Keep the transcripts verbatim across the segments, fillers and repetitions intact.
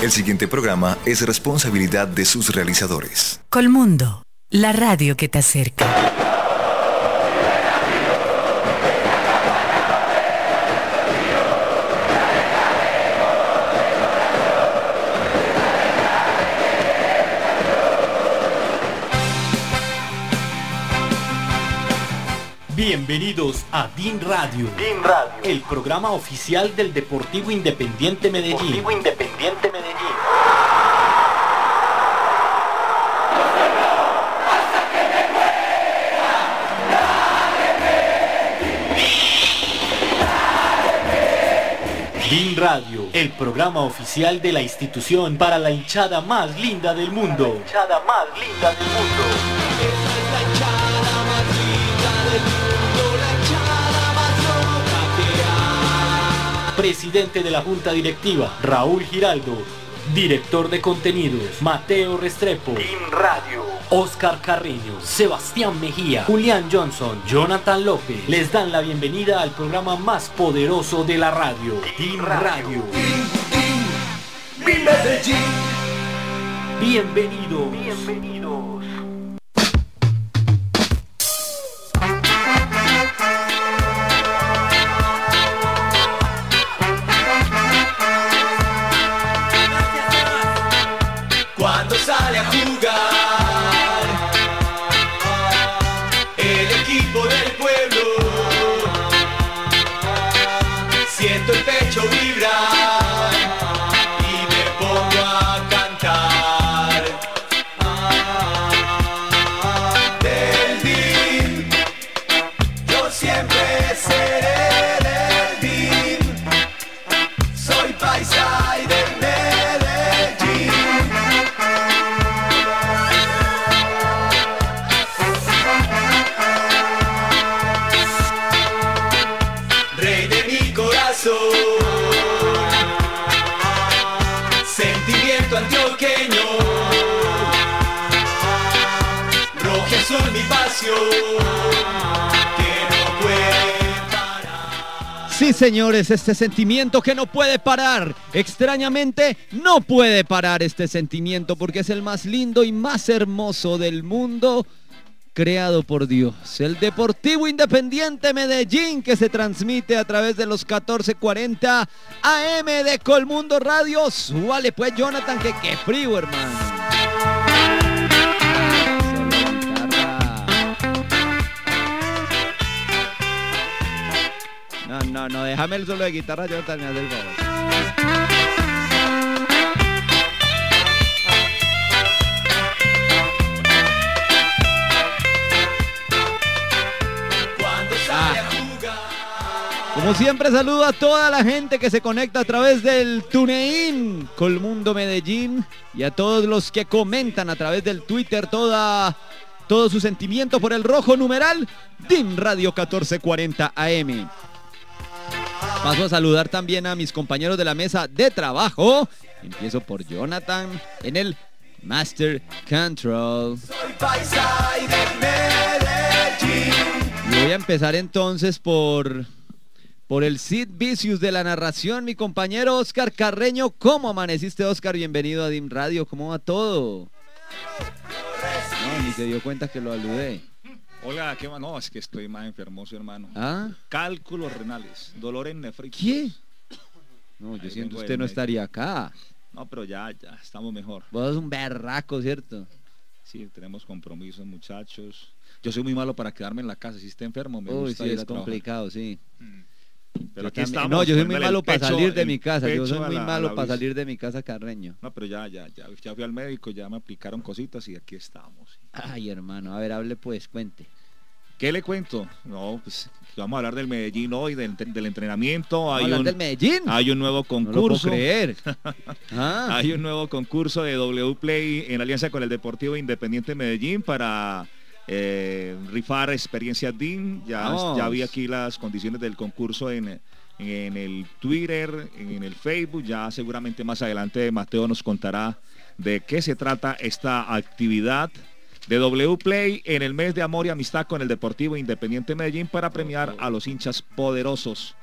El siguiente programa es responsabilidad de sus realizadores. Colmundo, la radio que te acerca. Bienvenidos a DIN Radio, DIN Radio, el programa oficial del Deportivo Independiente Medellín. Deportivo Independiente Medellín. DIN Radio, el programa oficial de la institución para la hinchada más linda del mundo. La hinchada más linda del mundo. Esa es la hinchada más linda del mundo, la hinchada más loca que hay. Presidente de la Junta Directiva, Raúl Giraldo. Director de contenidos, Mateo Restrepo. DIN Radio, Oscar Carreño, Sebastián Mejía, Julián Johnson, Jonathan López. Les dan la bienvenida al programa más poderoso de la radio, DIN Radio. ¡DIN Medellín! Bienvenidos. bienvenidos. Cuando sale a jugar el equipo del pueblo, siento el pecho vibrar y me pongo a cantar. Del DIN, yo siempre seré del DIN, soy paisa y de Medellín. Rey de mi corazón, sentimiento antioqueño, rojo y azul mi pasión, que no puede parar. Sí, señores, este sentimiento que no puede parar, extrañamente no puede parar este sentimiento porque es el más lindo y más hermoso del mundo, creado por Dios. El Deportivo Independiente Medellín, que se transmite a través de los catorce cuarenta A M de Colmundo Radio. Súbale pues, Jonathan, que qué frío, hermano. No, no, no, déjame el solo de guitarra, Jonathan, me hace el favor. Como siempre, saludo a toda la gente que se conecta a través del TuneIn Colmundo Medellín y a todos los que comentan a través del Twitter toda, todo su sentimiento por el rojo numeral DIN Radio catorce cuarenta A M. Paso a saludar también a mis compañeros de la mesa de trabajo. Empiezo por Jonathan en el Master Control. Soy paisa y de Medellín. Y voy a empezar entonces por... Por el Sid Vicious de la narración, mi compañero Oscar Carreño. ¿Cómo amaneciste, Oscar? Bienvenido a DIN Radio. ¿Cómo va todo? No, ni se dio cuenta que lo aludé. Hola, ¿qué más? No, es que estoy más enfermoso, hermano. ¿Ah? Cálculos renales, dolores nefríticos. ¿Qué? No, yo Ahí siento vengo usted del no médico. estaría acá. No, pero ya, ya, estamos mejor. Vos sos un berraco, ¿cierto? Sí, tenemos compromisos, muchachos. Yo soy muy malo para quedarme en la casa. Si está enfermo, me Uy, gusta sí, ir es a trabajar. complicado, sí. Pero Yo aquí también- estamos. No, yo soy muy poniéndole malo el para pecho- salir de el mi casa. Yo soy pecho a muy la- a malo la para brisa. salir de mi casa, Carreño. No, pero ya, ya, ya, ya fui al médico, ya me aplicaron cositas y aquí estamos. Ay, hermano, a ver, hable pues, cuente. ¿Qué le cuento? No, pues vamos a hablar del Medellín hoy, del, del entrenamiento. Hay ¿Hablar un, del Medellín? hay un nuevo No lo puedo concurso. creer. Ah. Hay un nuevo concurso de W Play en alianza con el Deportivo Independiente Medellín para eh, rifar experiencias DIN. Ya, Vamos. ya vi aquí las condiciones del concurso en, en el Twitter, en el Facebook. Ya seguramente más adelante Mateo nos contará de qué se trata esta actividad de W Play en el mes de amor y amistad con el Deportivo Independiente Medellín para premiar a los hinchas poderosos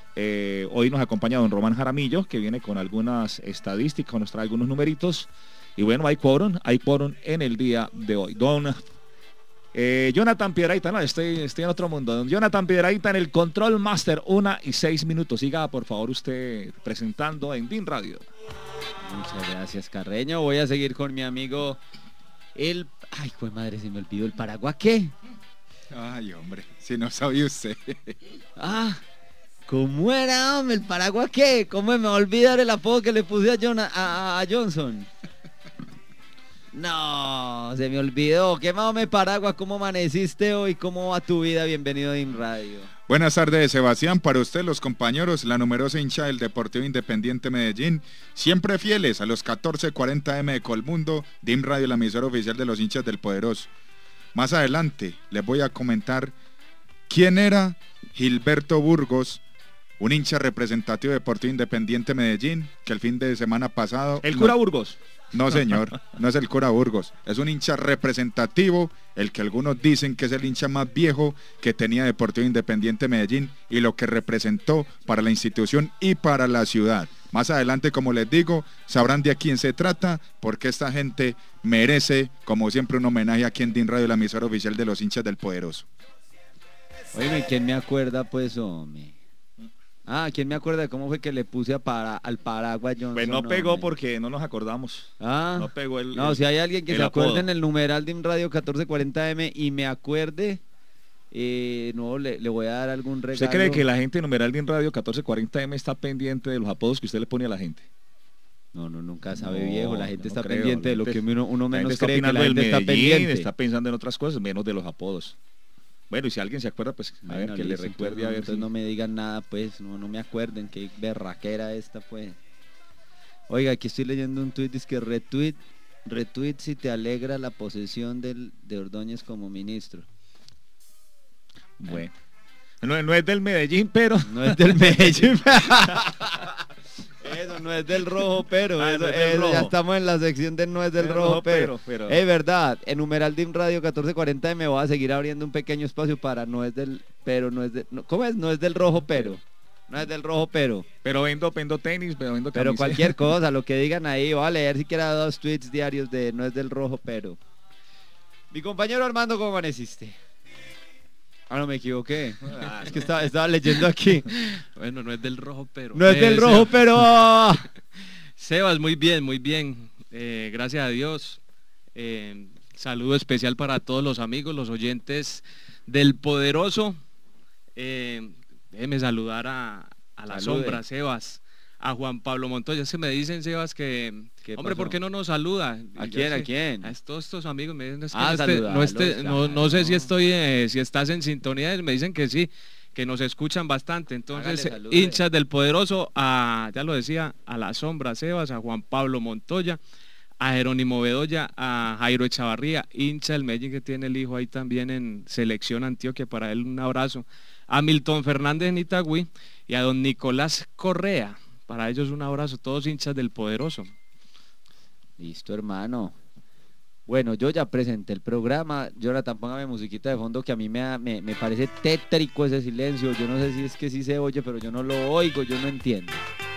Eh, hoy nos acompaña don Román Jaramillo, que viene con algunas estadísticas, nos trae algunos numeritos. Y bueno, hay quórum, hay quórum en el día de hoy. Don eh, Jonathan Piedrahita, no, estoy, estoy en otro mundo. Don Jonathan Piedrahita en el Control Master, una y seis minutos. Siga, por favor, usted presentando en DIN Radio. Muchas gracias, Carreño. Voy a seguir con mi amigo el... Ay, pues madre, se me olvidó el Paraguay. ¿Qué? Ay, hombre, si no sabía usted. Ah, ¿cómo era, hombre, el Paraguay? ¿Qué? ¿Cómo me va a olvidar el apodo que le puse a, John, a, a, a Johnson? No, se me olvidó. ¿Qué más, hombre, Paraguay? ¿Cómo amaneciste hoy? ¿Cómo va tu vida? Bienvenido a DIN Radio. Buenas tardes, Sebastián. Para usted, los compañeros, la numerosa hincha del Deportivo Independiente Medellín, siempre fieles a los catorce cuarenta eme de Colmundo, DIN Radio, la emisora oficial de los hinchas del Poderoso. Más adelante les voy a comentar quién era Gilberto Burgos, un hincha representativo de Deportivo Independiente Medellín, que el fin de semana pasado... El cura no, Burgos. No, señor, no es el cura Burgos, es un hincha representativo, el que algunos dicen que es el hincha más viejo que tenía Deportivo Independiente Medellín y lo que representó para la institución y para la ciudad. Más adelante, como les digo, sabrán de a quién se trata, porque esta gente merece, como siempre, un homenaje aquí en DIN Radio, la emisora oficial de los hinchas del Poderoso. Oye, ¿quién me acuerda, pues, hombre? Ah, ¿quién me acuerda de cómo fue que le puse a para, al Paraguay Johnson? Pues no pegó hombre? Porque no nos acordamos. Ah, no pegó el... No, el, si hay alguien que el se acuerde apodo. en el numeral DIN Radio catorce cuarenta eme y me acuerde, eh, no, le, le voy a dar algún regalo. ¿Usted cree que la gente de numeral DIN Radio catorce cuarenta eme está pendiente de los apodos que usted le pone a la gente? No, no, nunca sabe, No, viejo. La gente no está creo, pendiente de lo que uno, uno La menos gente está cree que la opinando del gente está Medellín, pendiente. está pensando en otras cosas, menos de los apodos. Bueno, y si alguien se acuerda, pues a Bueno, ver, que listo, le recuerde entonces, a ver entonces si... no me digan nada, pues, no, no me acuerden qué berraquera esta, pues. Oiga, aquí estoy leyendo un tuit, dice que retweet, retweet si te alegra la posesión del, de Ordóñez como ministro. Bueno, no, no es del Medellín, pero... No es del Medellín. Eso no es del rojo, pero Ah, eso, no es del eso, rojo. ya estamos en la sección de no es del El rojo, rojo, pero. pero, pero. Es verdad, en numeral DIN Radio catorce cuarenta me voy a seguir abriendo un pequeño espacio para no es del, pero no es del, no, ¿cómo es? No es del rojo, pero. No es del rojo, pero. Pero vendo, vendo tenis, pero vendo Pero camiseta. cualquier cosa, lo que digan ahí, voy a leer siquiera dos tweets diarios de no es del rojo, pero. Mi compañero Armando, ¿cómo amaneciste? Ah, no me equivoqué. Ah, es que estaba, estaba leyendo aquí. Bueno, no es del rojo, pero... No es Eh, del Seba- rojo, pero... Sebas, muy bien, muy bien. Eh, gracias a Dios. Eh, saludo especial para todos los amigos, los oyentes del Poderoso. Eh, déjeme saludar a, a la Salude. sombra, Sebas. A Juan Pablo Montoya. Se me dicen, Sebas, que... ¿Qué Hombre, pasó? ¿por qué no nos saluda? ¿A Yo quién, a sé- quién? A todos estos amigos me dicen es que Ah, no, esté- no, esté- saludarlos, no, no sé claro. si estoy, eh, si estás en sintonía, me dicen que sí, que nos escuchan bastante. Entonces, Hágale, salude. hinchas del Poderoso, a, ya lo decía, a La Sombra Sebas, a Juan Pablo Montoya, a Jerónimo Bedoya, a Jairo Echavarría, hincha del Medellín que tiene el hijo ahí también en Selección Antioquia, para él un abrazo, a Milton Fernández en Itagüí y a don Nicolás Correa, para ellos un abrazo, todos hinchas del Poderoso. Listo, hermano. Bueno, yo ya presenté el programa. Jonathan, póngame musiquita de fondo que a mí me, me, me parece tétrico ese silencio. Yo no sé si es que sí se oye, pero yo no lo oigo, yo no entiendo.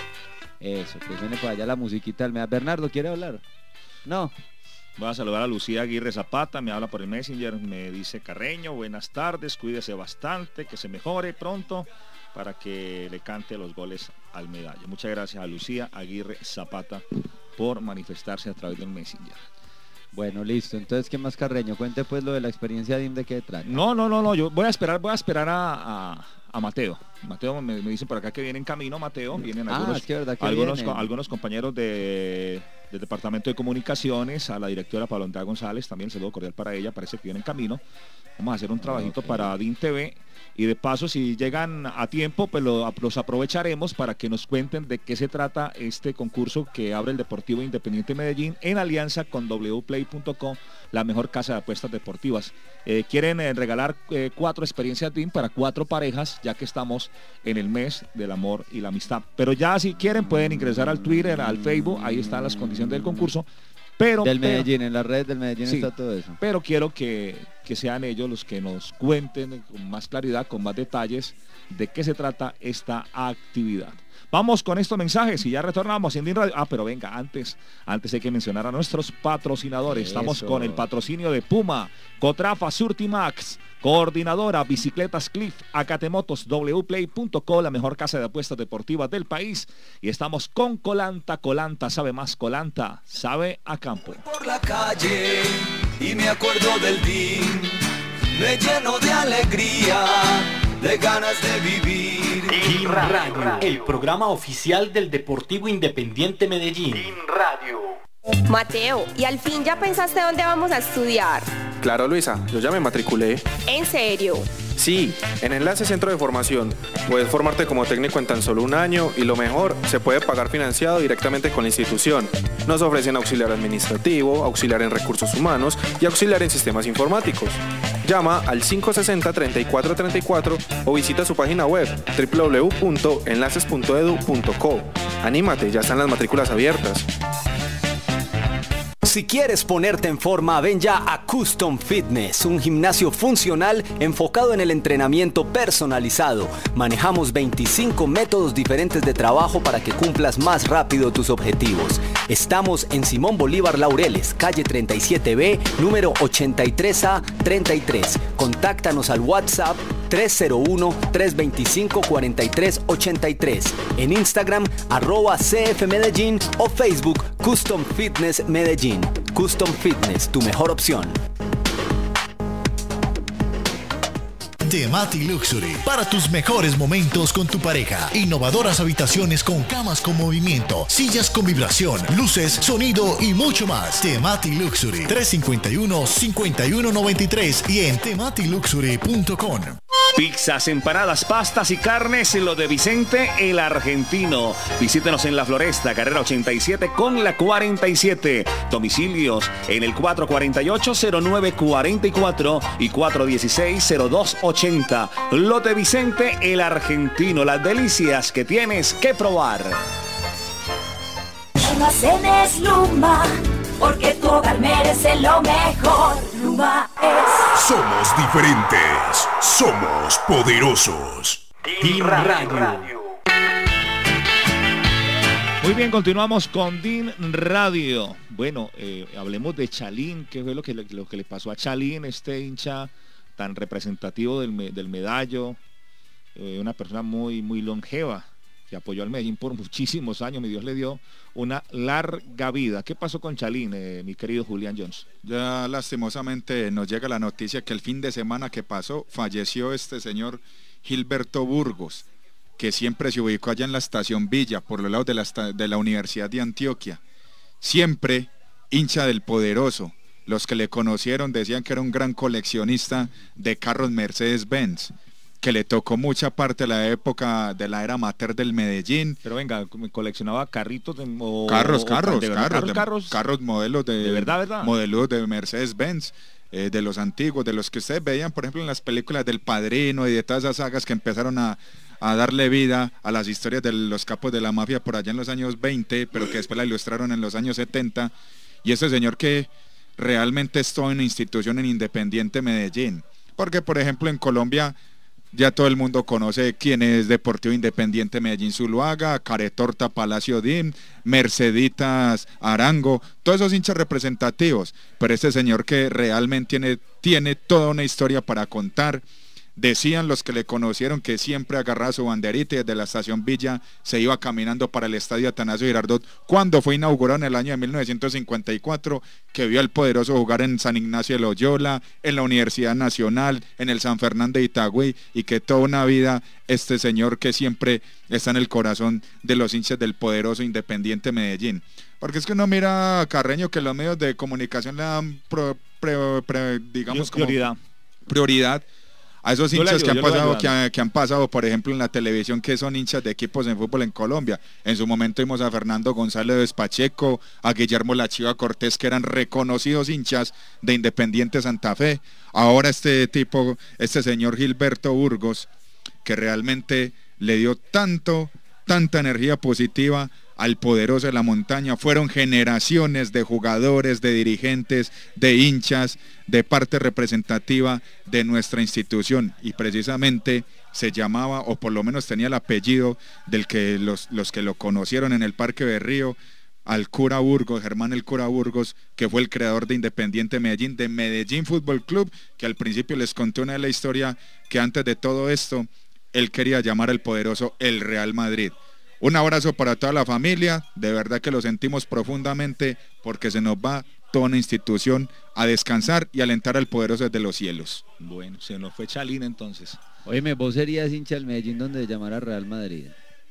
Eso, que suene por allá la musiquita del Mea. Bernardo, ¿quiere hablar? No. Voy a saludar a Lucía Aguirre Zapata, me habla por el Messenger, me dice Carreño, buenas tardes, cuídese bastante, que se mejore pronto para que le cante los goles al Medallo. Muchas gracias a Lucía Aguirre Zapata por manifestarse a través del Messenger. Bueno, listo. Entonces, ¿qué más, Carreño? Cuente pues lo de la experiencia de I M de qué trata. No, no, no, no, yo voy a esperar, voy a esperar a, a, a Mateo. Mateo me, me dicen por acá que viene en camino, Mateo, vienen Ah, algunos, es que verdad que algunos, vienen. co- algunos compañeros de, del Departamento de Comunicaciones, a la directora Pablo Andrea González, también saludo cordial para ella, parece que viene en camino. Vamos a hacer un trabajito Ok. para DIN T V y de paso si llegan a tiempo pues lo- los aprovecharemos para que nos cuenten de qué se trata este concurso que abre el Deportivo Independiente Medellín en alianza con w play punto com, la mejor casa de apuestas deportivas. Eh, quieren eh, regalar eh, cuatro experiencias DIN para cuatro parejas ya que estamos en el mes del amor y la amistad. Pero ya si quieren pueden ingresar al Twitter, al Facebook, ahí están las condiciones del concurso Pero, Del pero- Medellín, en las redes del Medellín Sí. está todo eso. pero quiero que, que sean ellos los que nos cuenten con más claridad, con más detalles, de qué se trata esta actividad. Vamos con estos mensajes y ya retornamos en Din Radio. Ah, pero venga, antes, antes hay que mencionar a nuestros patrocinadores. Estamos Eso. con el patrocinio de Puma, Cotrafa, Surtimax, Coordinadora, Bicicletas Cliff, Acatemotos, wplay punto co, la mejor casa de apuestas deportivas del país. Y estamos con Colanta. Colanta sabe más, Colanta sabe a campo. Por la calle y me acuerdo del D I N, me lleno de alegría, de ganas de vivir. Team Radio, el programa oficial del Deportivo Independiente Medellín. Team Radio. Mateo, ¿y al fin ya pensaste dónde vamos a estudiar? Claro, Luisa, yo ya me matriculé. ¿En serio? Sí, en Enlace Centro de Formación. Puedes formarte como técnico en tan solo un año y lo mejor, se puede pagar financiado directamente con la institución. Nos ofrecen auxiliar administrativo, auxiliar en recursos humanos y auxiliar en sistemas informáticos. Llama al cinco sesenta, treinta y cuatro treinta y cuatro o visita su página web doble u doble u doble u punto enlaces punto edu punto co. Anímate, ya están las matrículas abiertas. Si quieres ponerte en forma, ven ya a Custom Fitness, un gimnasio funcional enfocado en el entrenamiento personalizado. Manejamos veinticinco métodos diferentes de trabajo para que cumplas más rápido tus objetivos. Estamos en Simón Bolívar Laureles, calle treinta y siete B, número ochenta y tres A treinta y tres. Contáctanos al WhatsApp tres cero uno, tres dos cinco, cuatro tres ocho tres. En Instagram, arroba C F Medellín o Facebook Custom Fitness Medellín. Custom Fitness, tu mejor opción. Temati Luxury, para tus mejores momentos con tu pareja. Innovadoras habitaciones con camas con movimiento, sillas con vibración, luces, sonido y mucho más. Temati Luxury, tres cinco uno, cinco uno nueve tres y en temati luxury punto com. Pizzas, empanadas, pastas y carnes en lo de Vicente el Argentino. Visítenos en La Floresta, carrera ochenta y siete con la cuarenta y siete. Domicilios en el cuatro cuatro ocho, cero nueve cuatro cuatro y cuatro uno seis, cero dos ochenta. Lo de Vicente el Argentino, las delicias que tienes que probar. Almacén es Luma, porque tu hogar merece lo mejor. Luma es... Somos diferentes, somos poderosos. Team Radio. Muy bien, continuamos con Din Radio. Bueno, eh, hablemos de Chalín, que fue lo que, le, lo que le pasó a Chalín, este hincha tan representativo del, me, del medallo, eh, una persona muy, muy longeva, que apoyó al Medellín por muchísimos años, mi Dios le dio una larga vida. ¿Qué pasó con Chalín, eh, mi querido Julián Jones? Ya lastimosamente nos llega la noticia que el fin de semana que pasó falleció este señor Gilberto Burgos, que siempre se ubicó allá en la estación Villa, por los lados de la, de la Universidad de Antioquia. Siempre hincha del poderoso. Los que le conocieron decían que era un gran coleccionista de carros Mercedes-Benz, que le tocó mucha parte de la época de la era amateur del Medellín. Pero venga, coleccionaba carritos de, o, carros, o, carros, de, carros, carros, de, carros, carros, modelos de, de verdad, verdad, modelos de Mercedes-Benz, eh, de los antiguos, de los que ustedes veían, por ejemplo, en las películas del Padrino y de todas esas sagas que empezaron a, a darle vida a las historias de los capos de la mafia por allá en los años veinte, pero que después la ilustraron en los años setenta. Y ese señor que realmente estuvo en una institución en Independiente Medellín, porque por ejemplo en Colombia ya todo el mundo conoce quién es Deportivo Independiente Medellín Zuluaga, Caretorta Palacio D I M, Merceditas Arango, todos esos hinchas representativos, pero este señor que realmente tiene, tiene toda una historia para contar. Decían los que le conocieron que siempre agarraba su banderita y desde la estación Villa se iba caminando para el estadio Atanasio Girardot cuando fue inaugurado en el año de mil novecientos cincuenta y cuatro, que vio al poderoso jugar en San Ignacio de Loyola, en la Universidad Nacional, en el San Fernando de Itagüí, y que toda una vida este señor que siempre está en el corazón de los hinchas del poderoso Independiente Medellín. Porque es que uno mira a Carreño que los medios de comunicación le dan pro, pre, pre, digamos como prioridad. prioridad a esos hinchas ayudo, que, han pasado, que, han, que han pasado, por ejemplo, en la televisión, que son hinchas de equipos en fútbol en Colombia. En su momento vimos a Fernando González Pacheco, a Guillermo La Chiva Cortés, que eran reconocidos hinchas de Independiente Santa Fe. Ahora este tipo, este señor Gilberto Burgos, que realmente le dio tanto, tanta energía positiva al poderoso de la montaña. Fueron generaciones de jugadores, de dirigentes, de hinchas, de parte representativa de nuestra institución, y precisamente se llamaba, o por lo menos tenía el apellido del que los, los que lo conocieron en el Parque Berrío, al cura Burgos, Germán el cura Burgos, que fue el creador de Independiente Medellín, de Medellín Fútbol Club, que al principio les conté una de la historia, que antes de todo esto, él quería llamar al poderoso el Real Madrid. Un abrazo para toda la familia, de verdad que lo sentimos profundamente, porque se nos va toda una institución a descansar y alentar al poderoso desde los cielos. Bueno, se nos fue Chalín entonces. Óyeme, ¿vos serías hincha del Medellín donde llamara Real Madrid?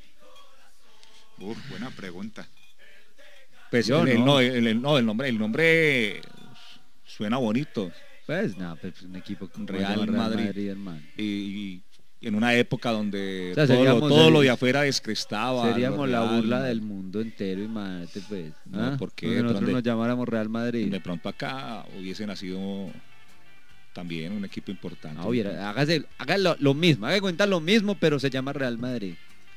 Uf, buena pregunta. Pues Yo el, no. el, el, no, el nombre, el nombre suena bonito. Pues nada, pues un equipo con Real, Real Madrid, Madrid, hermano. Y, y en una época donde O sea, todo, lo, seríamos todo el- lo de afuera descrestaba. Seríamos lo la real, burla ¿no? del mundo entero, imagínate pues. No, ¿Ah? porque Donde nosotros donde- nos llamáramos Real Madrid. De pronto acá hubiese nacido también un equipo importante. No, hubiera, hágase, haga lo, lo mismo, haga de cuenta lo mismo, pero se llama Real Madrid.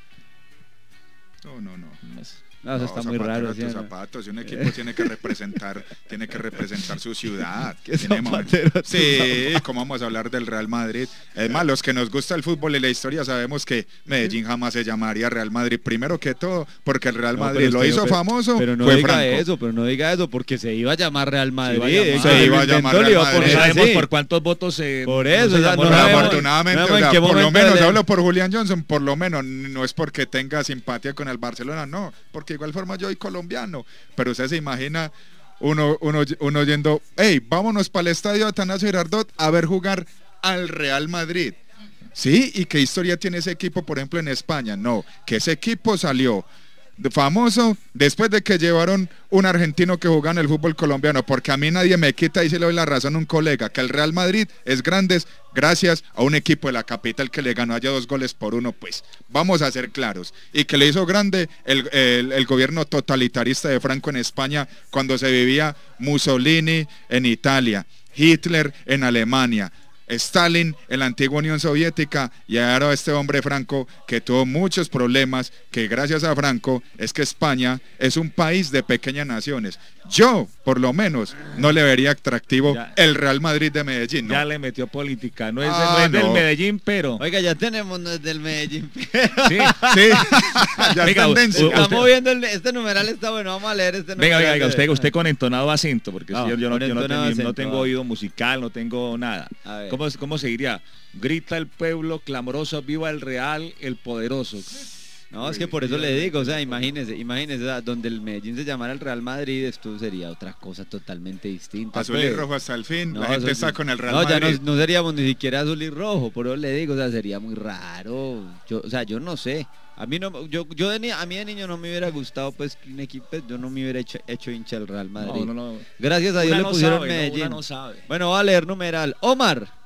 No, no, no. No, eso está muy zapatero raro. a ¿sí tus o no? zapatos, y un equipo tiene que representar, tiene que representar su ciudad. ¿Qué Tiene zapatero a tus sí, zapatos? ¿cómo vamos a hablar del Real Madrid? Es más, los que nos gusta el fútbol y la historia sabemos que Medellín jamás se llamaría Real Madrid, primero que todo, porque el Real No, Madrid pero lo usted- hizo pero- famoso, pero no fue diga Franco. eso, pero no diga eso, porque se iba a llamar Real Madrid. iba a llamar. el Se que iba lo a llamar inventó le Real iba a Madrid. poner No sabemos así. por cuántos votos se... Por no eso, se o sea, llamó no Real sabemos- Madrid. Afortunadamente, no sabemos o sea, en qué por lo momento menos le- hablo por Julián Johnson, por lo menos, no es porque tenga simpatía con el Barcelona, no, porque igual forma yo soy colombiano, pero usted se imagina uno, uno, uno yendo, hey, vámonos para el estadio de Atanasio Girardot a ver jugar al Real Madrid. Sí, ¿y qué historia tiene ese equipo, por ejemplo, en España? No, que ese equipo salió de famoso después de que llevaron un argentino que jugaba en el fútbol colombiano, porque a mí nadie me quita, y se le doy la razón a un colega, que el Real Madrid es grande gracias a un equipo de la capital que le ganó allá dos goles por uno, pues vamos a ser claros, y que le hizo grande el, el, el gobierno totalitarista de Franco en España, cuando se vivía Mussolini en Italia, Hitler en Alemania, Stalin en la antigua Unión Soviética, y ahora este hombre Franco, que tuvo muchos problemas, que gracias a Franco es que España es un país de pequeñas naciones. Yo, por lo menos, no le vería atractivo Ya. el Real Madrid de Medellín, ¿no? Ya le metió política. No es, Ah, no es del no. Medellín, pero... Oiga, ya tenemos no es del Medellín. Sí. Sí, ya es Venga, tendencia. usted- Estamos viendo el- este numeral está bueno, vamos a leer este Venga, numeral. venga, venga, usted, usted con entonado acento, porque No, si yo, yo no, con yo no entonado tengo, acento, no tengo va. oído musical, no tengo nada. A ver. ¿Cómo, ¿Cómo se diría? Grita el pueblo clamoroso, viva el Real, el poderoso. No, es que por eso le digo, o sea, imagínese, imagínese, o sea, donde el Medellín se llamara el Real Madrid, esto sería otra cosa totalmente distinta. Azul y pues. rojo hasta el fin, No, la gente eso- está con el Real no, ya Madrid. no, no seríamos ni siquiera azul y rojo, por eso le digo, o sea, sería muy raro. Yo, o sea, yo no sé. A mí no, yo, yo de ni- a mí de niño no me hubiera gustado, pues, que un equipo, pues, yo no me hubiera hecho, hecho hincha del Real Madrid. No, no, no. Gracias a Dios Una le no pusieron sabe, ¿no? Medellín. Una no sabe. Bueno, va a leer numeral. Omar.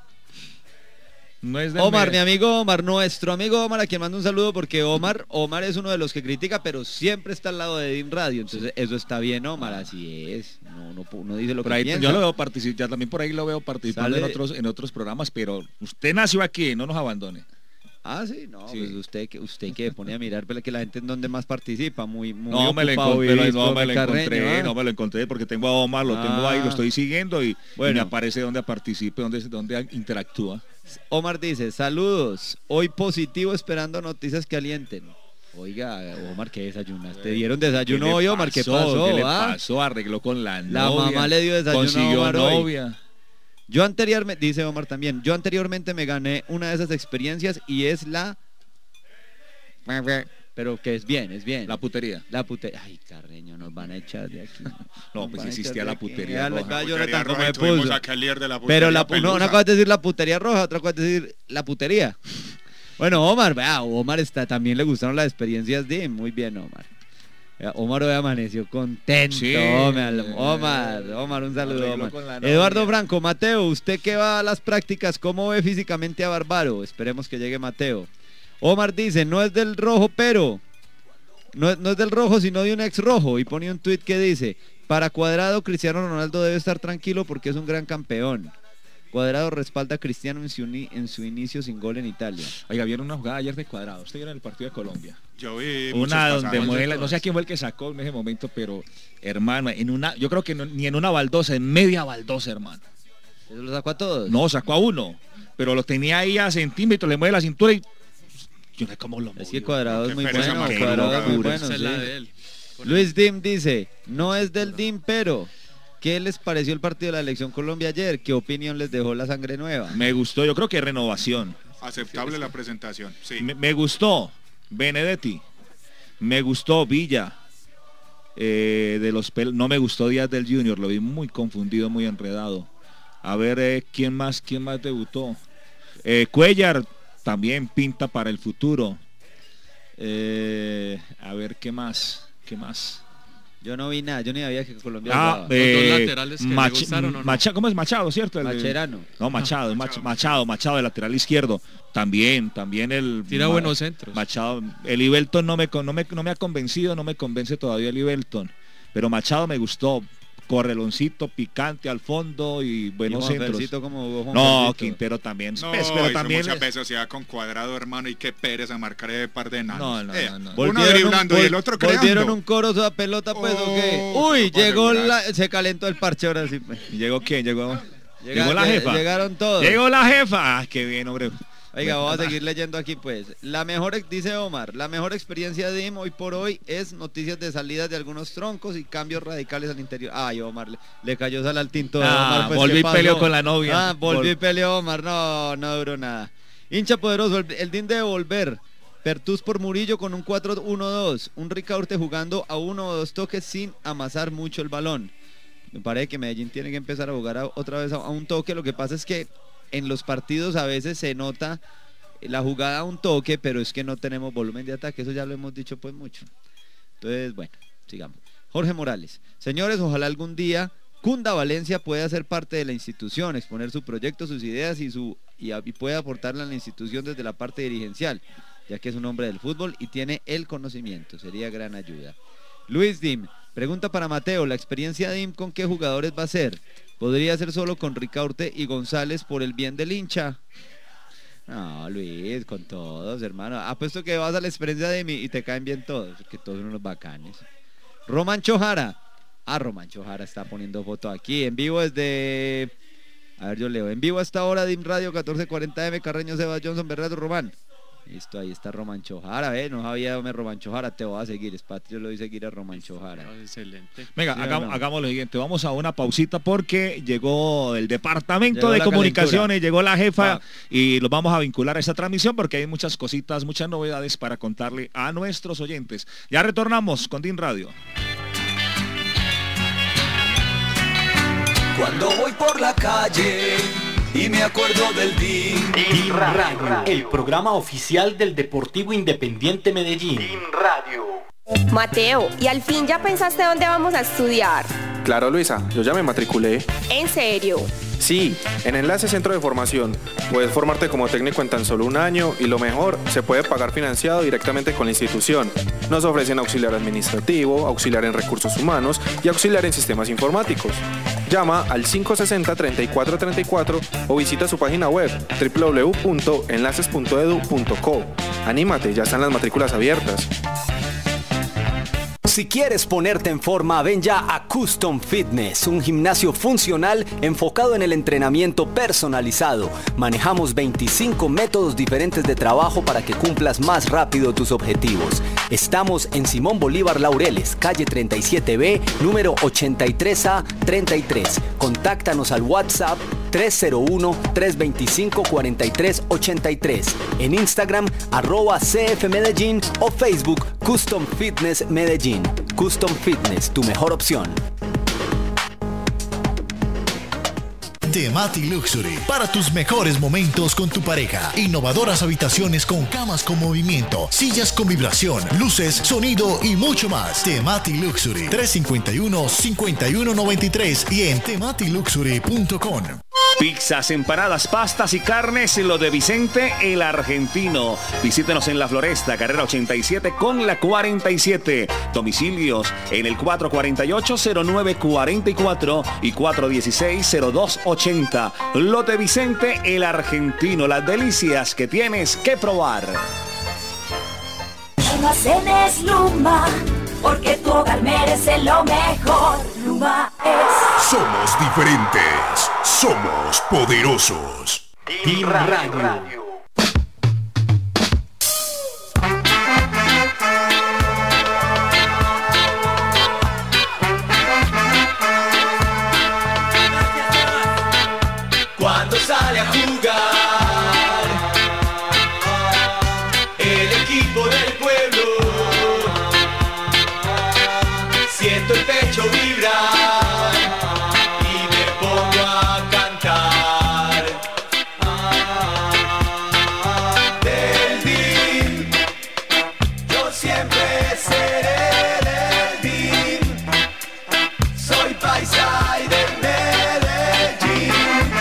No es del Omar, mi Medellín. amigo Omar, nuestro amigo Omar, a quien mando un saludo, porque Omar, Omar es uno de los que critica, pero siempre está al lado de D I M Radio, entonces eso está bien, Omar, así es, no, no, no dice lo Por que ahí, piensa. yo lo veo participar, ya también por ahí lo veo participando en Sale- otros, en otros programas, pero usted nació aquí, no nos abandone. Ah, sí, no, Sí. pues usted que usted que pone a mirar pero que la gente en donde más participa, muy, muy No me lo ocupado encontré, vivís no por me lo Carreño, encontré, ¿ah? no me lo encontré porque tengo a Omar, lo tengo ahí, Ah. lo estoy siguiendo y, y Bueno. me aparece donde participe, donde, donde interactúa. Omar dice, saludos, hoy positivo esperando noticias que alienten. Oiga, Omar, ¿qué desayunaste? ¿Te dieron desayuno ¿Qué le hoy, Omar? ¿Qué pasó? ¿Qué le ah? pasó? Arregló con la novia. La mamá le dio desayuno a consiguió Omar hoy. novia. Yo anteriormente, dice Omar también, yo anteriormente me gané una de esas experiencias y es la... Pero que es bien, es bien. La putería. La putería. Ay, Carreño, nos van a echar de aquí. No, Nos pues van a existía echar la de aquí. putería Ya, roja. ya, Putería Jonathan, roja, como y me tuvimos puso. aquel líder de la Pero la, putería no, una pelusa. cosa es decir la putería roja, otra cosa es decir la putería. Bueno, Omar, vea, Omar está, también le gustaron las experiencias de muy bien, Omar. Vea, Omar hoy amaneció contento. Sí. Omar, Omar, Omar, un saludo, Arregló Omar. con la novia. Eduardo Franco, Mateo, usted que va a las prácticas, ¿cómo ve físicamente a Bárbaro? Esperemos que llegue Mateo. Omar dice, no es del rojo, pero... No, es- no es del rojo, sino de un ex rojo. Y pone un tuit que dice, para Cuadrado, Cristiano Ronaldo debe estar tranquilo porque es un gran campeón. Cuadrado respalda a Cristiano en su, ni- en su inicio sin gol en Italia. Oiga, vieron una jugada ayer de Cuadrado. Usted vio en el partido de Colombia. Yo vi una muchos donde pasajes. mueve, no sé a quién fue el que sacó en ese momento, pero hermano, en una, yo creo que no- ni en una baldosa, en media baldosa, hermano. ¿Eso lo sacó a todos? No, sacó a uno, pero lo tenía ahí a centímetros, le mueve la cintura y yo no sé cómo lo movió. Es que Cuadrado es muy pereza, bueno, qué Cuadrado es muy locura. bueno. Esa es la sí. de él. Luis Dim dice, no es del Dim, pero ¿qué les pareció el partido de la Elección Colombia ayer? ¿Qué opinión les dejó la sangre nueva? Me gustó, yo creo que renovación. Aceptable la presentación, sí. Me, me gustó Benedetti, me gustó Villa, eh, de los pel- no me gustó Díaz del Junior, lo vi muy confundido, muy enredado. A ver, eh, ¿quién más, quién más debutó? Eh, Cuellar también pinta para el futuro. Eh, a ver, ¿qué más? ¿Qué más? Yo no vi nada, yo ni sabía que Colombia Ah, jugaba. eh, laterales que le Mach- gustaron, ¿o no? Macha- ¿cómo es Machado, cierto? El de- Macherano. No, Machado, es Mach- Machado, Machado, de lateral izquierdo. También, también el... Tira Ma- buenos centros. Machado, el Ibelton no me, con- no, me, no me ha convencido, no me convence todavía el Ibelton. Pero Machado me gustó. Correloncito, picante al fondo y buenos ¿Y centros. Juanfercito cómo jugó No, Juanfercito? Quintero también. No, Pues, pero hizo también mucha es- pesosidad con Cuadrado, hermano, y qué pereza marcar ese par de enanos. No, no, Eh, no, no. Uno ¿Volvieron driblando un, y el otro creando. ¿Volvieron un coro a pelota, pues, o qué? Oh, Uy, eso para llegó asegurar. la... Se calentó el parche ahora sí. pues. ¿Llegó quién? Llegó, Llega- llegó la lle- jefa. Llegaron todos. Llegó la jefa. Ah, qué bien, hombre. Oiga, vamos a seguir leyendo aquí pues. La mejor, ex- dice Omar, la mejor experiencia de I M hoy por hoy es noticias de salidas de algunos troncos y cambios radicales al interior. Ay, Omar, le, le cayó sal al tinto de Ah, Omar. Pues, volví ¿qué y pasó? peleó con la novia. Ah, volví y Vol- peleó Omar, no, no duró nada. Hincha poderoso, el, el D I M debe volver. Pertus por Murillo con un cuatro uno dos. Un Ricaurte jugando a uno o dos toques sin amasar mucho el balón. Me parece que Medellín tiene que empezar a jugar a- otra vez a, a un toque. Lo que pasa es que en los partidos a veces se nota la jugada a un toque, pero es que no tenemos volumen de ataque. Eso ya lo hemos dicho pues mucho. Entonces, bueno, sigamos. Jorge Morales. Señores, ojalá algún día Cunda Valencia pueda ser parte de la institución, exponer su proyecto, sus ideas y, su, y, a- y pueda aportarle a la institución desde la parte dirigencial, ya que es un hombre del fútbol y tiene el conocimiento. Sería gran ayuda. Luis Dim, pregunta para Mateo, ¿la experiencia de Dim con qué jugadores va a ser? ¿Podría ser solo con Ricaurte y González por el bien del hincha? No, Luis, con todos, hermano. Apuesto que vas a la experiencia de mí y te caen bien todos, porque todos son unos bacanes. Romancho Jara. Ah, Romancho Jara está poniendo foto aquí, en vivo desde... A ver, yo leo. En vivo hasta ahora, D I M Radio catorce cuarenta M, Carreño, Sebas Johnson, Bernardo Román. Listo, ahí está Romancho Jara, ¿eh? No sabía dónde Romancho Jara, te voy a seguir. Es patrio, lo doy seguir a Romancho Jara. Excelente. Venga, ¿Sí o hagamos, no? hagamos lo siguiente, vamos a una pausita porque llegó el departamento Llegó de la comunicaciones, calentura. llegó la jefa Ah. y los vamos a vincular a esta transmisión porque hay muchas cositas, muchas novedades para contarle a nuestros oyentes. Ya retornamos con D I M Radio. Cuando voy por la calle y me acuerdo del D I M. D I M Radio, el programa oficial del Deportivo Independiente Medellín. D I M Radio. Mateo, ¿y al fin ya pensaste dónde vamos a estudiar? Claro, Luisa, yo ya me matriculé. ¿En serio? Sí, en Enlace Centro de Formación. Puedes formarte como técnico en tan solo un año y lo mejor, se puede pagar financiado directamente con la institución. Nos ofrecen auxiliar administrativo, auxiliar en recursos humanos y auxiliar en sistemas informáticos. Llama al cinco sesenta, treinta y cuatro treinta y cuatro o visita su página web doble u doble u doble u punto enlaces punto edu punto co. Anímate, ya están las matrículas abiertas. Si quieres ponerte en forma, ven ya a Custom Fitness, un gimnasio funcional enfocado en el entrenamiento personalizado. Manejamos veinticinco métodos diferentes de trabajo para que cumplas más rápido tus objetivos. Estamos en Simón Bolívar Laureles, calle treinta y siete B, número ochenta y tres A treinta y tres. Contáctanos al WhatsApp tres cero uno, tres veinticinco, cuarenta y tres ochenta y tres. En Instagram, arroba C F Medellín o Facebook, Custom Fitness Medellín. Custom Fitness, tu mejor opción. Temati Luxury, para tus mejores momentos con tu pareja. Innovadoras habitaciones con camas con movimiento, sillas con vibración, luces, sonido y mucho más. Temati Luxury, tres cinco uno, cinco uno nueve tres y en temati luxury punto com. Pizzas, empanadas, pastas y carnes, lo de Vicente el Argentino. Visítenos en La Floresta, carrera ochenta y siete con la cuarenta y siete. Domicilios en el cuatro cuatro ocho, cero nueve cuatro cuatro y cuatro uno seis, cero dos ochenta. Lo de Vicente el Argentino, las delicias que tienes que probar. almacén es Luma, porque tu hogar merece lo mejor. Luma es. Somos diferentes. Somos poderosos. Team Radio. Cuando sale a jugar el equipo del pueblo, siento el pecho vibrar y me pongo a cantar. Del D I M, yo siempre seré del D I M, soy paisa y de Medellín.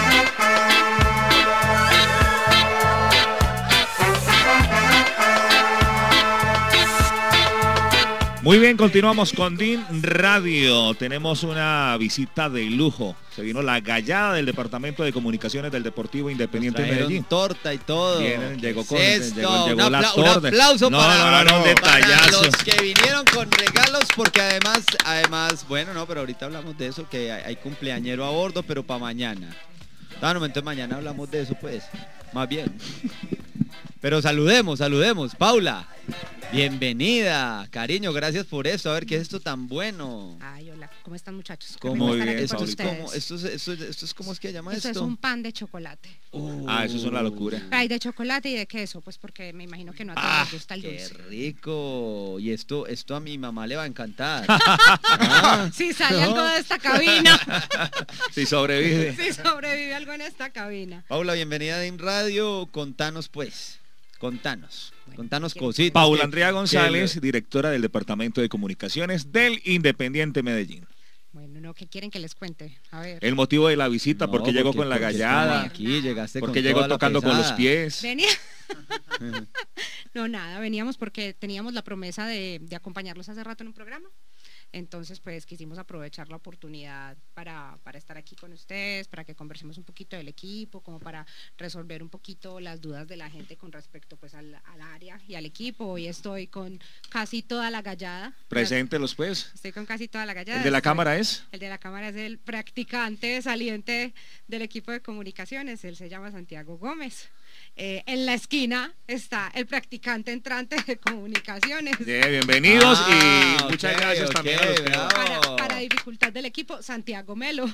Muy bien, continuamos con D I M Radio. Tenemos una visita de lujo. Se vino la gallada del Departamento de Comunicaciones del Deportivo Independiente de Medellín. Torta y todo. Vienen, llegó con Es llegó, esto? llegó Un la apla- un torta. aplauso no, para, no, no, no, un para detallazo. los que vinieron con regalos, porque además, además, bueno, no, pero ahorita hablamos de eso, que hay, hay cumpleañero a bordo, pero para mañana. Ah, no, entonces mañana hablamos de eso, pues, más bien. Pero saludemos, saludemos. Paula, bienvenida. Cariño, gracias por esto. A ver, ¿qué es esto tan bueno? Ay, hola, ¿cómo están, muchachos? Qué ¿Cómo? rico Muy estar bien, aquí con Paulita. ustedes. ¿Cómo? Esto, es, esto, es- esto es, ¿cómo es que se llama Esto esto? es un pan de chocolate. Ah, eso es una locura. Hay de chocolate y de queso, pues porque me imagino que no a todos Ah, les gusta el qué dulce. rico. Y esto, esto a mi mamá le va a encantar. Ah. Si sale algo de esta cabina. Si sobrevive. Si sobrevive algo en esta cabina. Paula, bienvenida a D I M Radio. Contanos, pues. Contanos. Contanos cositas. Paula que- Andrea que- González, directora del Departamento de Comunicaciones del Independiente Medellín. Bueno, no, ¿qué quieren que les cuente? A ver. El motivo de la visita, No, porque llegó porque- con la porque gallada, estamos aquí, llegaste porque con llegó toda la tocando con los pesada. pies. Venía. No, nada, veníamos porque teníamos la promesa de, de acompañarlos hace rato en un programa. Entonces, pues quisimos aprovechar la oportunidad para, para estar aquí con ustedes, para que conversemos un poquito del equipo, como para resolver un poquito las dudas de la gente con respecto pues al, al área y al equipo. Hoy estoy con casi toda la gallada. Preséntelos, pues. Estoy con casi toda la gallada. ¿El de la Estoy- cámara es? El de la cámara es el practicante saliente del equipo de comunicaciones. Él se llama Santiago Gómez. Eh, en la esquina está el practicante entrante de comunicaciones. Bien, bienvenidos Ah, y muchas ok, gracias ok, también a los que- bravo. Para, para dificultad del equipo, Santiago Melo.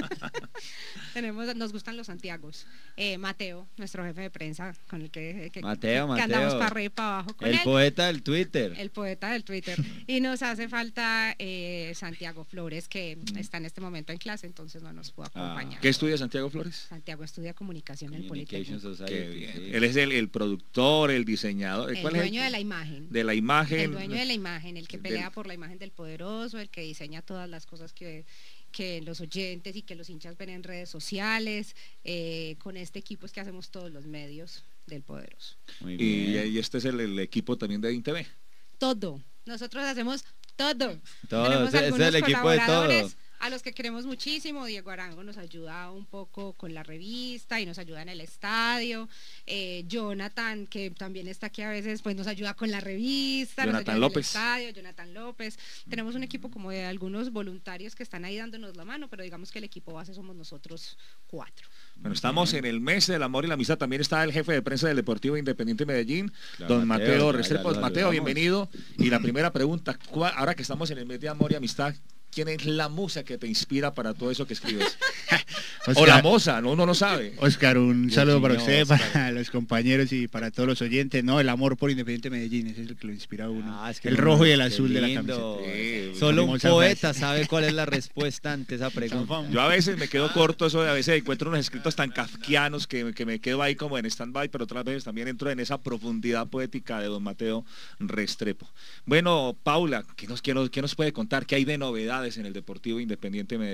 Tenemos, nos gustan los Santiagos. Eh, Mateo, nuestro jefe de prensa, con el que, que, Mateo, que Mateo. andamos para arriba y para abajo con El él. poeta del Twitter. El poeta del Twitter. Y nos hace falta eh, Santiago Flores, que está en este momento en clase, entonces no nos pudo acompañar. ¿Qué estudia Santiago Flores? Santiago estudia comunicación en el Communication Politécnico. Society. Qué bien. sí. Él es el, el productor, el diseñador. El ¿Cuál es dueño de la imagen. De la imagen. El dueño de la imagen, el que del- pelea por la imagen del poderoso, el que diseña todas las cosas que, que los oyentes y que los hinchas ven en redes sociales. Eh, con este equipo es que hacemos todos los medios del poderoso. Muy Y, bien. y este es el, el equipo también de INTV. Todo. Nosotros hacemos todo. Todo, Tenemos ese- ese es el algunos equipo de todo. colaboradores a los que queremos muchísimo. Diego Arango nos ayuda un poco con la revista y nos ayuda en el estadio. Eh, Jonathan, que también está aquí a veces, pues nos ayuda con la revista. nos Jonathan ayuda en el López. estadio, Jonathan López. Tenemos un equipo como de algunos voluntarios que están ahí dándonos la mano, pero digamos que el equipo base somos nosotros cuatro. Bueno, estamos en el mes del amor y la amistad. También está el jefe de prensa del Deportivo Independiente Medellín, Claro, don Mateo, Mateo ya- Restrepo. ya lo Mateo, saludamos. bienvenido. Y la primera pregunta, ¿cuál- ahora que estamos en el mes de amor y amistad, ¿quién es la musa que te inspira para todo eso que escribes? O la moza, no, uno no sabe. Oscar, un Dios saludo para mío, usted, Oscar. para los compañeros y para todos los oyentes. No, el amor por Independiente Medellín ese es el que lo inspira a uno. Ah, es que el no, rojo y el qué azul de la lindo. camiseta. Solo un Famosa poeta frase. sabe cuál es la respuesta ante esa pregunta. Yo a veces me quedo corto, eso de a veces encuentro unos escritos tan kafkianos que, que me quedo ahí como en stand-by, pero otras veces también entro en esa profundidad poética de don Mateo Restrepo. Bueno, Paula, ¿qué nos, qué nos, qué nos puede contar? ¿Qué hay de novedades en el Deportivo Independiente Medellín?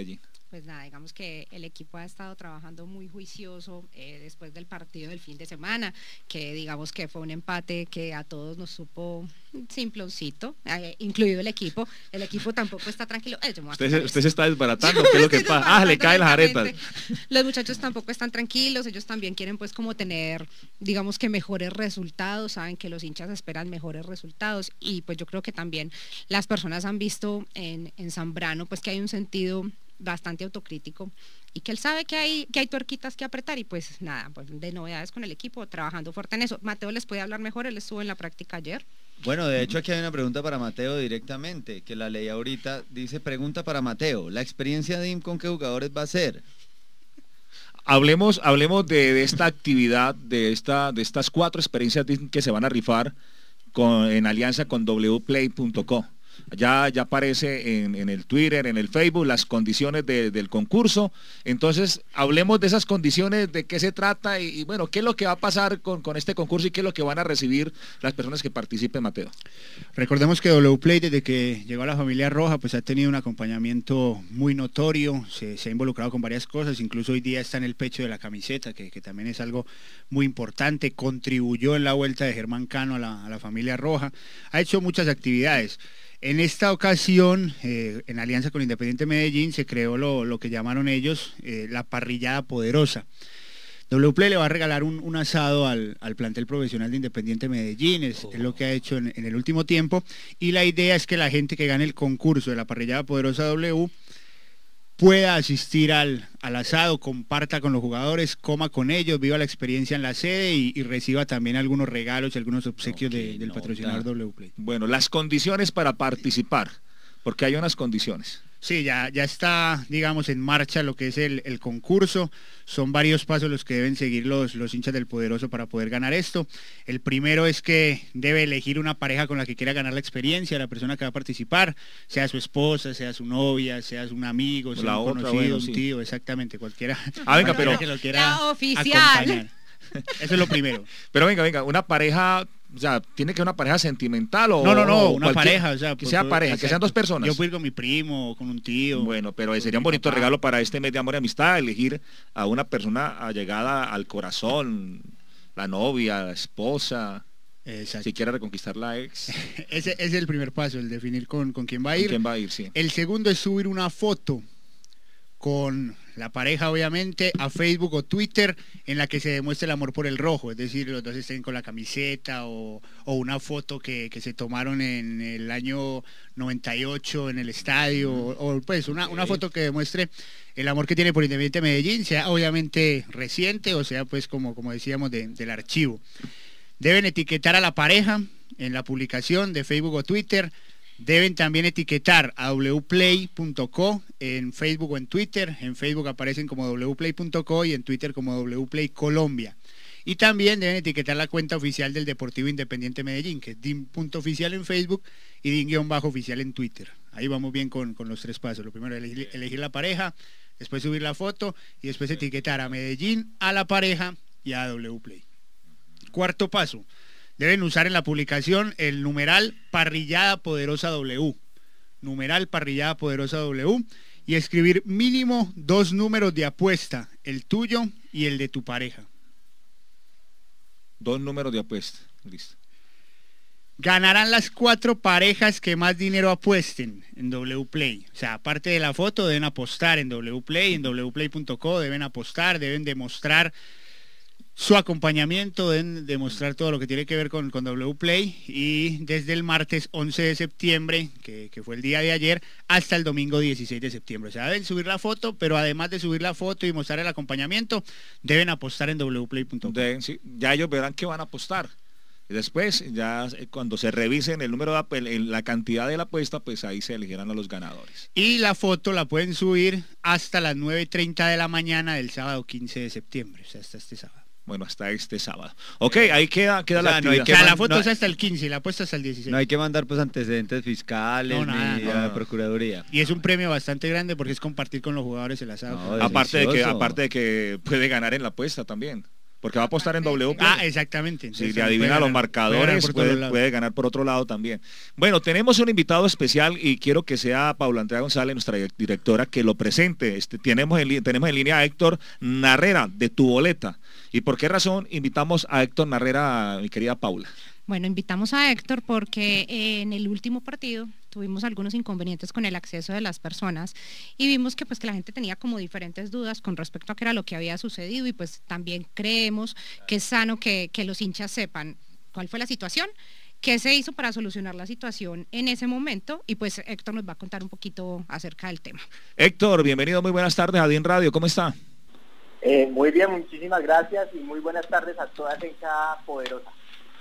pues nada, digamos que el equipo ha estado trabajando muy juicioso eh, después del partido del fin de semana, que digamos que fue un empate que a todos nos supo simploncito, eh, incluido el equipo. El equipo tampoco está tranquilo. Eh, yo me voy a Usted, quitar se- usted esto. se está desbaratando, ¿qué es lo que Estoy pasa? Ah, le caen las aretas. desbaratando. Los muchachos tampoco están tranquilos, ellos también quieren pues como tener, digamos que mejores resultados, saben que los hinchas esperan mejores resultados y pues yo creo que también las personas han visto en, en Zambrano pues que hay un sentido bastante autocrítico y que él sabe que hay que hay tuerquitas que apretar y pues nada, pues de novedades con el equipo, trabajando fuerte en eso. Mateo les puede hablar mejor, él estuvo en la práctica ayer. Bueno, de hecho aquí hay una pregunta para Mateo directamente, que la leí ahorita, dice, pregunta para Mateo, ¿la experiencia de D I M con qué jugadores va a ser? Hablemos, hablemos de, de esta actividad, de, esta, de estas cuatro experiencias que se van a rifar con, en alianza con w play punto co. Ya, ya aparece en, en el Twitter, en el Facebook, las condiciones de, del concurso. Entonces, hablemos de esas condiciones, de qué se trata y, y bueno, qué es lo que va a pasar con, con este concurso y qué es lo que van a recibir las personas que participen, Mateo. Recordemos que W Play, desde que llegó a la familia Roja, pues ha tenido un acompañamiento muy notorio, se, se ha involucrado con varias cosas, incluso hoy día está en el pecho de la camiseta, que, que también es algo muy importante, contribuyó en la vuelta de Germán Cano a la, a la familia Roja, ha hecho muchas actividades. En esta ocasión, eh, en alianza con Independiente Medellín, se creó lo, lo que llamaron ellos eh, la parrillada poderosa. W Play le va a regalar un, un asado al, al plantel profesional de Independiente Medellín, es, oh. es lo que ha hecho en, en el último tiempo, y la idea es que la gente que gane el concurso de la parrillada poderosa W pueda asistir al, al asado, comparta con los jugadores, coma con ellos, viva la experiencia en la sede y, y reciba también algunos regalos y algunos obsequios okay, de, del nota. patrocinador W Play. Bueno, las condiciones para participar, porque hay unas condiciones. Sí, ya, ya está, digamos, en marcha lo que es el, el concurso. Son varios pasos los que deben seguir los, los hinchas del Poderoso para poder ganar esto. El primero es que debe elegir una pareja con la que quiera ganar la experiencia, la persona que va a participar, sea su esposa, sea su novia, sea un amigo, sea la un otra, conocido, bueno, un sí. tío, exactamente, cualquiera. Ah, venga, pero que lo quiera la oficial. acompañar. Eso es lo primero. Pero venga, venga, una pareja, o sea, ¿tiene que ser una pareja sentimental o...? No, no, no, una cualquier, pareja, o sea... Que sea pues, pareja, exacto. que sean dos personas. Yo puedo ir con mi primo, con un tío. Bueno, pero sería un bonito papá. regalo para este mes de amor y amistad, elegir a una persona allegada al corazón, la novia, la esposa... Exacto. Si quiere reconquistar la ex. Ese, ese es el primer paso, el definir con, con quién va a ir. ¿Con quién va a ir, sí. El segundo es subir una foto con la pareja, obviamente, a Facebook o Twitter en la que se demuestre el amor por el rojo, es decir, los dos estén con la camiseta o, o una foto que, que se tomaron en el año noventa y ocho en el estadio, mm. o, o pues una, una foto que demuestre el amor que tiene por Independiente Medellín, sea obviamente reciente o sea pues como, como decíamos de, del archivo. Deben etiquetar a la pareja en la publicación de Facebook o Twitter. Deben también etiquetar a w play punto co en Facebook o en Twitter. En Facebook aparecen como w play punto co y en Twitter como W Play Colombia. Y también deben etiquetar la cuenta oficial del Deportivo Independiente Medellín, que es dim punto oficial en Facebook y dim-oficial en Twitter. Ahí vamos bien con, con los tres pasos. Lo primero, elegir, elegir la pareja, después subir la foto y después etiquetar a Medellín, a la pareja y a W Play. Cuarto paso. Deben usar en la publicación el numeral Parrillada Poderosa W. Numeral Parrillada Poderosa W. Y escribir mínimo dos números de apuesta, el tuyo y el de tu pareja. Dos números de apuesta, listo. Ganarán las cuatro parejas que más dinero apuesten en W Play. O sea, aparte de la foto, deben apostar en W Play, en w play punto co, deben apostar, deben demostrar su acompañamiento, deben demostrar todo lo que tiene que ver con, con W Play, y desde el martes once de septiembre, que, que fue el día de ayer, hasta el domingo dieciséis de septiembre. O sea, deben subir la foto, pero además de subir la foto y mostrar el acompañamiento, deben apostar en w play punto com. Sí, ya ellos verán que van a apostar. Y después, ya cuando se revisen el número de la cantidad de la apuesta, pues ahí se elegirán a los ganadores. Y la foto la pueden subir hasta las nueve y treinta de la mañana del sábado quince de septiembre, o sea, hasta este sábado. Bueno, hasta este sábado. Ok, ahí queda, queda O sea, la no hay actividad. que O sea, la man- foto no- es hasta el quince y la apuesta hasta el dieciséis. No hay que mandar pues antecedentes fiscales No, nada, ni no, a la no. Procuraduría. Y es un premio bastante grande porque es compartir con los jugadores el asado. No, Aparte de que, delicioso. aparte de que puede ganar en la apuesta también. porque va a apostar en W. Ah, exactamente. Si Entonces, le adivina puede los ganar- marcadores, puede ganar por todos puede, lados. puede ganar por otro lado también. Bueno, tenemos un invitado especial y quiero que sea Paula Andrea González, nuestra directora, que lo presente. Este, tenemos, en, li- tenemos en línea a Héctor Narrera, de Tu Boleta. ¿Y por qué razón invitamos a Héctor Narrera, mi querida Paula? Bueno, invitamos a Héctor porque eh, en el último partido tuvimos algunos inconvenientes con el acceso de las personas y vimos que pues que la gente tenía como diferentes dudas con respecto a qué era lo que había sucedido y pues también creemos que es sano que, que los hinchas sepan cuál fue la situación, qué se hizo para solucionar la situación en ese momento y pues Héctor nos va a contar un poquito acerca del tema. Héctor, bienvenido, muy buenas tardes a D I N Radio, ¿cómo está? Eh, muy bien, muchísimas gracias y muy buenas tardes a toda esa hinchada poderosa.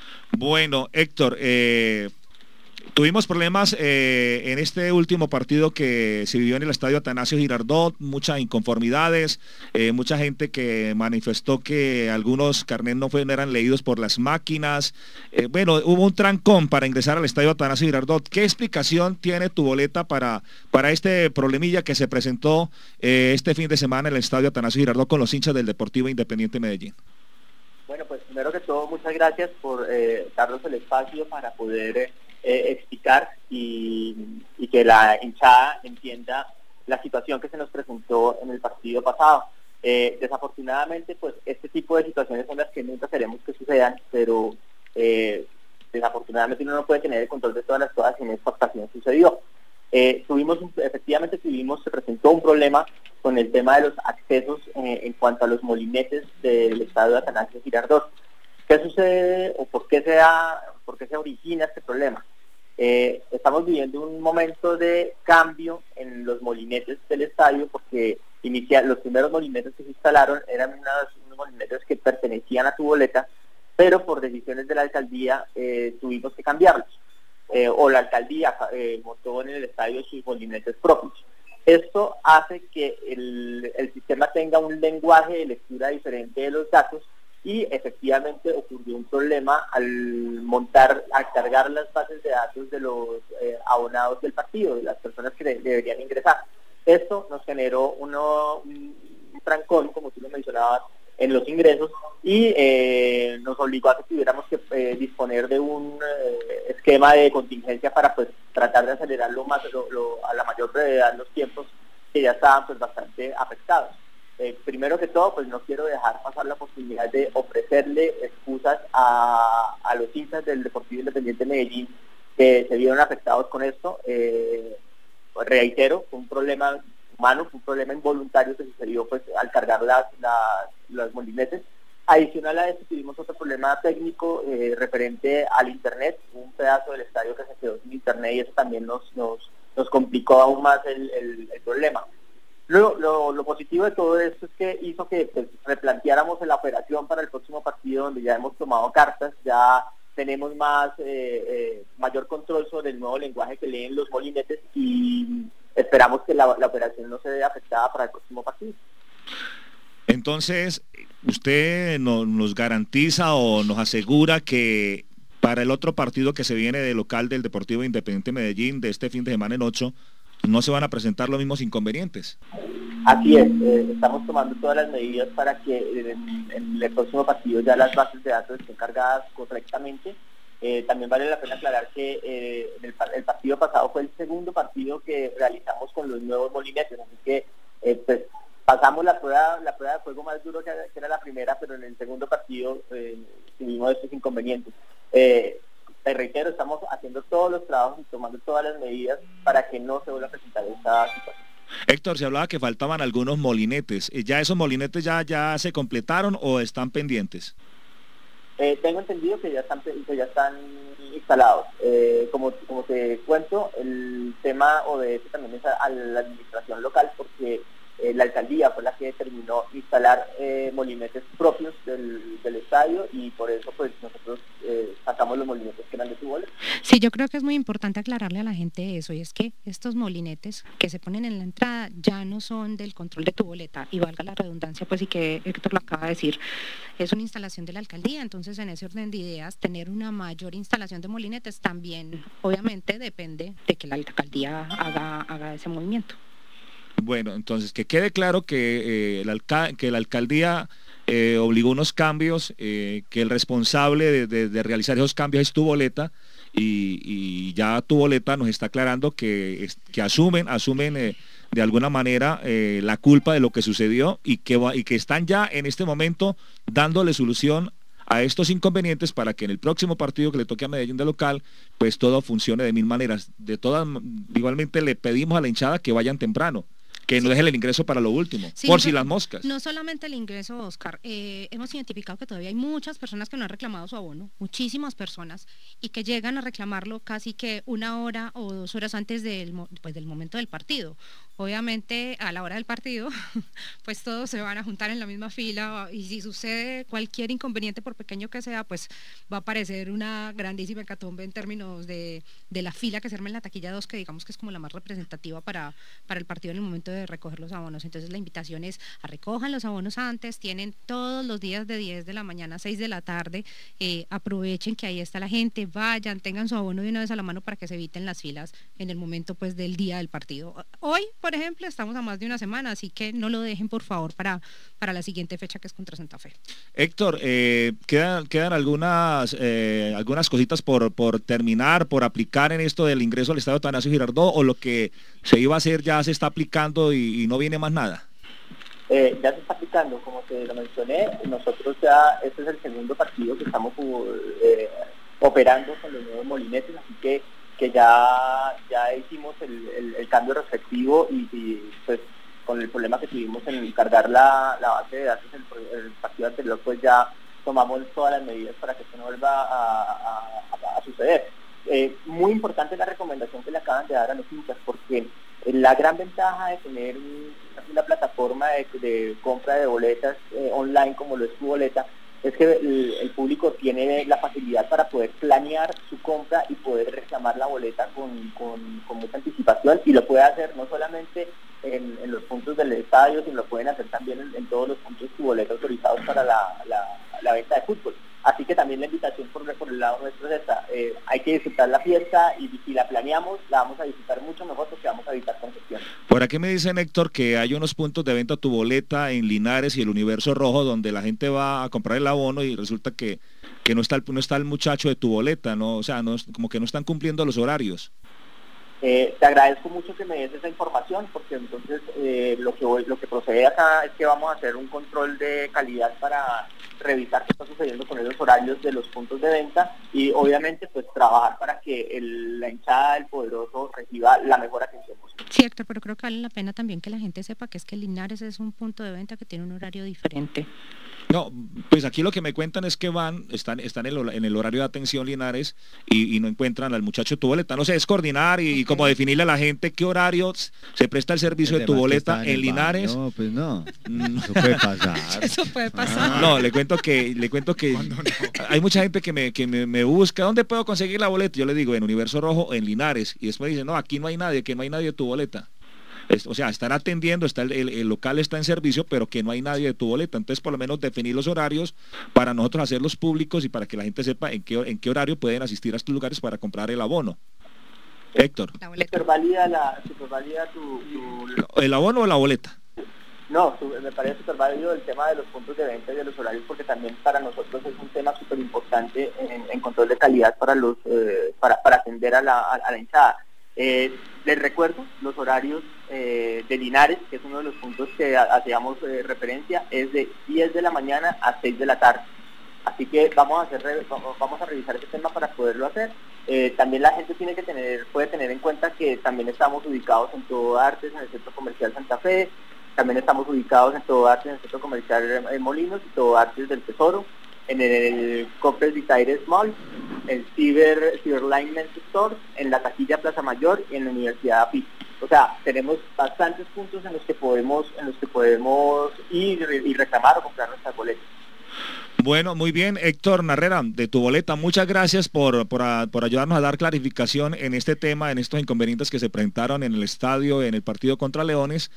Bueno, Héctor, eh, tuvimos problemas eh, en este último partido que se vivió en el estadio Atanasio Girardot, muchas inconformidades, eh, mucha gente que manifestó que algunos carnets no, fue, no eran leídos por las máquinas. Eh, bueno, hubo un trancón para ingresar al estadio Atanasio Girardot. ¿Qué explicación tiene Tu Boleta para, para este problemilla que se presentó eh, este fin de semana en el estadio Atanasio Girardot con los hinchas del Deportivo Independiente Medellín? Bueno, pues primero que todo, muchas gracias por eh, darnos el espacio para poder eh, eh, explicar y, y que la hinchada entienda la situación que se nos presentó en el partido pasado. Eh, desafortunadamente, pues este tipo de situaciones son las que nunca queremos que sucedan, pero eh, desafortunadamente uno no puede tener el control de todas las cosas y en esta ocasión sucedió. Eh, tuvimos, efectivamente tuvimos, se presentó un problema con el tema de los accesos eh, en cuanto a los molinetes del estadio de Atanasio Girardot. ¿Qué sucede o por qué se da, por qué se origina este problema? Eh, estamos viviendo un momento de cambio en los molinetes del estadio porque inicia, los primeros molinetes que se instalaron eran unas, unos molinetes que pertenecían a Tu Boleta, pero por decisiones de la alcaldía eh, tuvimos que cambiarlos. Eh, o la alcaldía eh, montó en el estadio sus molinetes propios. Esto hace que el, el sistema tenga un lenguaje de lectura diferente de los datos y efectivamente ocurrió un problema al montar, al cargar las bases de datos de los eh, abonados del partido, de las personas que de, deberían ingresar. Esto nos generó uno, un, un trancón, como tú lo mencionabas, en los ingresos y eh, nos obligó a que tuviéramos que eh, disponer de un eh, esquema de contingencia para pues tratar de acelerar lo más, lo, lo, a la mayor brevedad los tiempos que ya estaban pues bastante afectados. Eh, primero que todo, pues no quiero dejar pasar la posibilidad de ofrecerle excusas a, a los hinchas del Deportivo Independiente de Medellín que se vieron afectados con esto. Eh, reitero, fue un problema humano, fue un problema involuntario que sucedió pues al cargar las, las, los molinetes. Adicional a esto tuvimos otro problema técnico eh, referente al internet, un pedazo del estadio que se quedó sin internet y eso también nos, nos, nos complicó aún más el, el, el problema. Lo, lo, lo positivo de todo esto es que hizo que pues, replanteáramos la operación para el próximo partido, donde ya hemos tomado cartas, ya tenemos más eh, eh, mayor control sobre el nuevo lenguaje que leen los molinetes y esperamos que la, la operación no se vea afectada para el próximo partido. Entonces, ¿usted no, nos garantiza o nos asegura que para el otro partido que se viene de local del Deportivo Independiente Medellín de este fin de semana en ocho, no se van a presentar los mismos inconvenientes? Así es, eh, estamos tomando todas las medidas para que en, en el próximo partido ya las bases de datos estén cargadas correctamente. Eh, también vale la pena aclarar que eh, el, el partido pasado fue el segundo partido que realizamos con los nuevos molinetes, así que eh, pues pasamos la prueba la prueba de fuego más duro que, que era la primera, pero en el segundo partido eh, tuvimos estos inconvenientes. Eh, te reitero, estamos haciendo todos los trabajos y tomando todas las medidas para que no se vuelva a presentar esta situación. Héctor, se hablaba que faltaban algunos molinetes. ¿Ya esos molinetes ya, ya se completaron o están pendientes? Eh, tengo entendido que ya están, que ya están instalados. Eh, como, como te cuento, el tema O D S también es a, a la administración local porque eh, la alcaldía fue la que determinó instalar eh, molinetes propios del, del estadio y por eso pues nosotros eh, sacamos los molinetes que eran de Tu Boleta. Sí, yo creo que es muy importante aclararle a la gente eso, y es que estos molinetes que se ponen en la entrada ya no son del control de Tu Boleta, y valga la redundancia, pues y que Héctor lo acaba de decir, es una instalación de la alcaldía, entonces en ese orden de ideas, tener una mayor instalación de molinetes también, obviamente, depende de que la alcaldía haga, haga ese movimiento. Bueno, entonces que quede claro que, eh, el alca que la alcaldía eh, obligó unos cambios, eh, que el responsable de, de, de realizar esos cambios es Tu Boleta, y, y ya Tu Boleta nos está aclarando que, que asumen, asumen eh, de alguna manera eh, la culpa de lo que sucedió y que, y que están ya en este momento dándole solución a estos inconvenientes para que en el próximo partido que le toque a Medellín de local, pues todo funcione de mil maneras. De todas, igualmente le pedimos a la hinchada que vayan temprano, que no dejen el ingreso para lo último, Sí, por no, si las moscas. No solamente el ingreso, Oscar, eh, hemos identificado que todavía hay muchas personas que no han reclamado su abono, muchísimas personas, y que llegan a reclamarlo casi que una hora o dos horas antes del, pues, del momento del partido. Obviamente a la hora del partido, pues todos se van a juntar en la misma fila, y si sucede cualquier inconveniente, por pequeño que sea, pues va a aparecer una grandísima hecatombe en términos de, de la fila que se arma en la taquilla dos, que digamos que es como la más representativa para, para el partido en el momento de recoger los abonos. Entonces la invitación es a recojan los abonos antes, tienen todos los días de diez de la mañana a seis de la tarde, eh, aprovechen que ahí está la gente, vayan, tengan su abono de una vez a la mano para que se eviten las filas en el momento pues del día del partido. Hoy, por ejemplo, estamos a más de una semana, así que no lo dejen por favor para, para la siguiente fecha, que es contra Santa Fe. Héctor, eh, quedan, quedan algunas eh, algunas cositas por, por terminar, por aplicar en esto del ingreso al estadio Atanasio Girardot, o lo que se iba a hacer ya se está aplicando y, y no viene más nada. Eh, ya se está aplicando, como te lo mencioné, nosotros ya, este es el segundo partido que estamos eh, operando con los nuevos molinetes, así que que ya ya hicimos el, el, el cambio respectivo y, y pues con el problema que tuvimos en cargar la, la base de datos en el, el partido anterior, pues ya tomamos todas las medidas para que esto no vuelva a, a, a, a suceder. Eh, muy importante la recomendación que le acaban de dar a los hinchas, porque la gran ventaja de tener una plataforma de, de compra de boletas eh, online como lo es Tu Boleta, es que el, el público tiene la facilidad para poder planear su compra y poder reclamar la boleta con, con, con mucha anticipación, y lo puede hacer no solamente en, en los puntos del estadio, sino lo pueden hacer también en, en todos los puntos Tu Boleta autorizados para la, la, la venta de fútbol. Así que también la invitación por, por el lado nuestro es esta, eh, hay que disfrutar la fiesta, y si la planeamos la vamos a disfrutar mucho mejor, porque vamos a evitar congestiones. Por aquí me dicen, Héctor, que hay unos puntos de venta Tu Boleta en Linares y el Universo Rojo, donde la gente va a comprar el abono y resulta que, que no está el, no está el muchacho de Tu Boleta, ¿no? O sea, no, como que no están cumpliendo los horarios. Eh, te agradezco mucho que me des esa información, porque entonces eh, lo que voy, lo que procede acá es que vamos a hacer un control de calidad para revisar qué está sucediendo con esos horarios de los puntos de venta, y obviamente pues trabajar para que el, la hinchada del Poderoso reciba la mejor atención posible. Cierto, pero creo que vale la pena también que la gente sepa que es que Linares es un punto de venta que tiene un horario diferente. No, pues aquí lo que me cuentan es que van, están, están en, el, en el horario de atención Linares y, y no encuentran al muchacho de Tu Boleta. No sé, es coordinar y, okay. y como definirle a la gente qué horarios se presta el servicio el de Tu Boleta en, en Linares. No, pues no, no. Eso puede pasar. Eso puede pasar. Ah. No, le cuento que, le cuento que no? hay mucha gente que me, que me, me busca, ¿dónde puedo conseguir la boleta? Yo le digo, en Universo Rojo, en Linares, y después dicen, no, aquí no hay nadie, que no hay nadie de Tu Boleta. O sea, están atendiendo, está el, el, el local está en servicio, pero que no hay nadie de Tu Boleta. Entonces, por lo menos definir los horarios para nosotros hacerlos públicos y para que la gente sepa en qué, en qué horario pueden asistir a estos lugares para comprar el abono. Héctor. ¿Supervalida la, supervalida tu, tu... ¿El abono o la boleta? No, me parece súper válido el tema de los puntos de venta y de los horarios, porque también para nosotros es un tema súper importante en, en control de calidad para los eh, para, para atender a la, a, a la hinchada. Eh, les recuerdo los horarios eh, de Linares, que es uno de los puntos que hacíamos eh, referencia, es de diez de la mañana a seis de la tarde. Así que vamos a hacer vamos a revisar ese tema para poderlo hacer. Eh, también la gente tiene que tener puede tener en cuenta que también estamos ubicados en Todo Artes, en el Centro Comercial Santa Fe. También estamos ubicados en Todo Artes, en el Centro Comercial en Molinos, y Todo Artes del Tesoro, en el Coppel Ditaires Mall, el Ciber, Ciberline Men's Store, en la taquilla Plaza Mayor y en la Universidad A P I. O sea, tenemos bastantes puntos en los que podemos en los que podemos ir y reclamar o comprar nuestras boletas. Bueno, muy bien, Héctor Narrera, de Tu Boleta, muchas gracias por, por, a, por ayudarnos a dar clarificación en este tema, en estos inconvenientes que se presentaron en el estadio, en el partido contra Leones,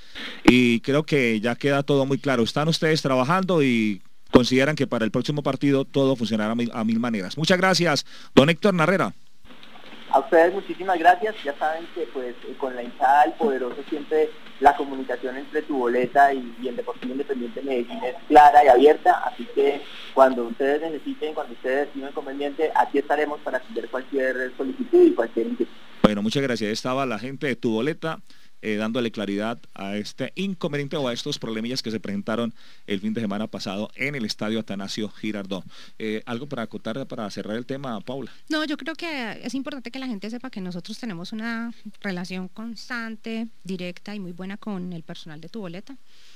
y creo que ya queda todo muy claro. Están ustedes trabajando y consideran que para el próximo partido todo funcionará a mil, a mil maneras. Muchas gracias, don Héctor Narrera. A ustedes muchísimas gracias, ya saben que pues con la hinchada del Poderoso siempre la comunicación entre tu boleta y, y el Deportivo Independiente Medellín es clara y abierta, así que cuando ustedes necesiten, cuando ustedes estimen conveniente, aquí estaremos para atender cualquier solicitud y cualquier inquietud. Bueno, muchas gracias. Estaba la gente de tu boleta eh, dándole claridad a este inconveniente o a estos problemillas que se presentaron el fin de semana pasado en el estadio Atanasio Girardot. Eh, ¿Algo para acotar, para cerrar el tema, Paula? No, yo creo que es importante que la gente sepa que nosotros tenemos una relación constante, directa y muy buena con el personal de tu boleta.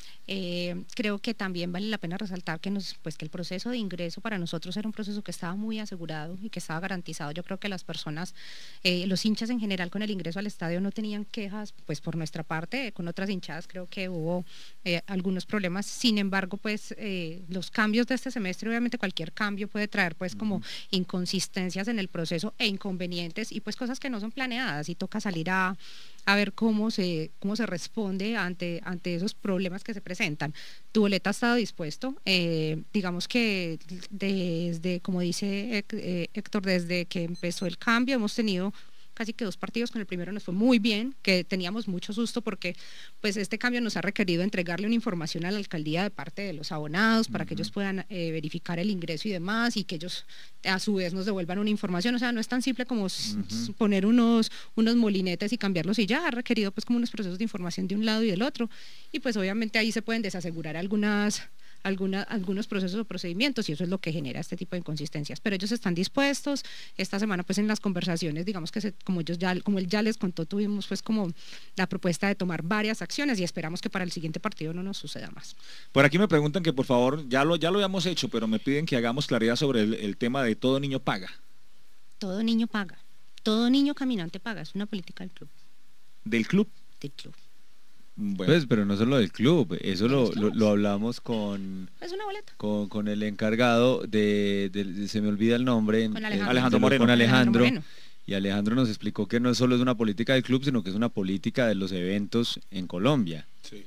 Eh, creo que también vale la pena resaltar que, nos, pues, que el proceso de ingreso para nosotros era un proceso que estaba muy asegurado y que estaba garantizado. Yo creo que las personas, eh, los hinchas en general con el ingreso al estadio no tenían quejas, pues por nuestra parte, con otras hinchadas creo que hubo eh, algunos problemas. Sin embargo, pues eh, los cambios de este semestre, obviamente cualquier cambio puede traer pues como inconsistencias en el proceso e inconvenientes y pues cosas que no son planeadas y toca salir a a ver cómo se, cómo se responde ante, ante esos problemas que se presentan. Tu boleta ha estado dispuesto, eh, digamos que desde, como dice eh, Héctor, desde que empezó el cambio hemos tenido casi que dos partidos. Con el primero nos fue muy bien, que teníamos mucho susto porque pues este cambio nos ha requerido entregarle una información a la alcaldía de parte de los abonados para uh-huh. que ellos puedan eh, verificar el ingreso y demás y que ellos a su vez nos devuelvan una información. O sea, no es tan simple como uh-huh. poner unos, unos molinetes y cambiarlos y ya, ha requerido pues como unos procesos de información de un lado y del otro y pues obviamente ahí se pueden desasegurar algunas Alguna, algunos procesos o procedimientos y eso es lo que genera este tipo de inconsistencias, pero ellos están dispuestos. Esta semana pues en las conversaciones, digamos que se, como ellos ya, como él ya les contó, tuvimos pues como la propuesta de tomar varias acciones y esperamos que para el siguiente partido no nos suceda más. Por aquí me preguntan que por favor, ya lo, ya lo habíamos hecho, pero me piden que hagamos claridad sobre el, el tema de todo niño paga. Todo niño paga, todo niño caminante paga, es una política del club. ¿Del club? Del club. Bueno. Pues, pero no solo del club, eso lo, lo, lo hablamos con, es una boleta. con con el encargado de, de, de se me olvida el nombre, con Alejandro, eh, Alejandro Moreno. Con Alejandro, Alejandro Moreno. Y Alejandro nos explicó que no solo es una política del club, sino que es una política de los eventos en Colombia. Sí.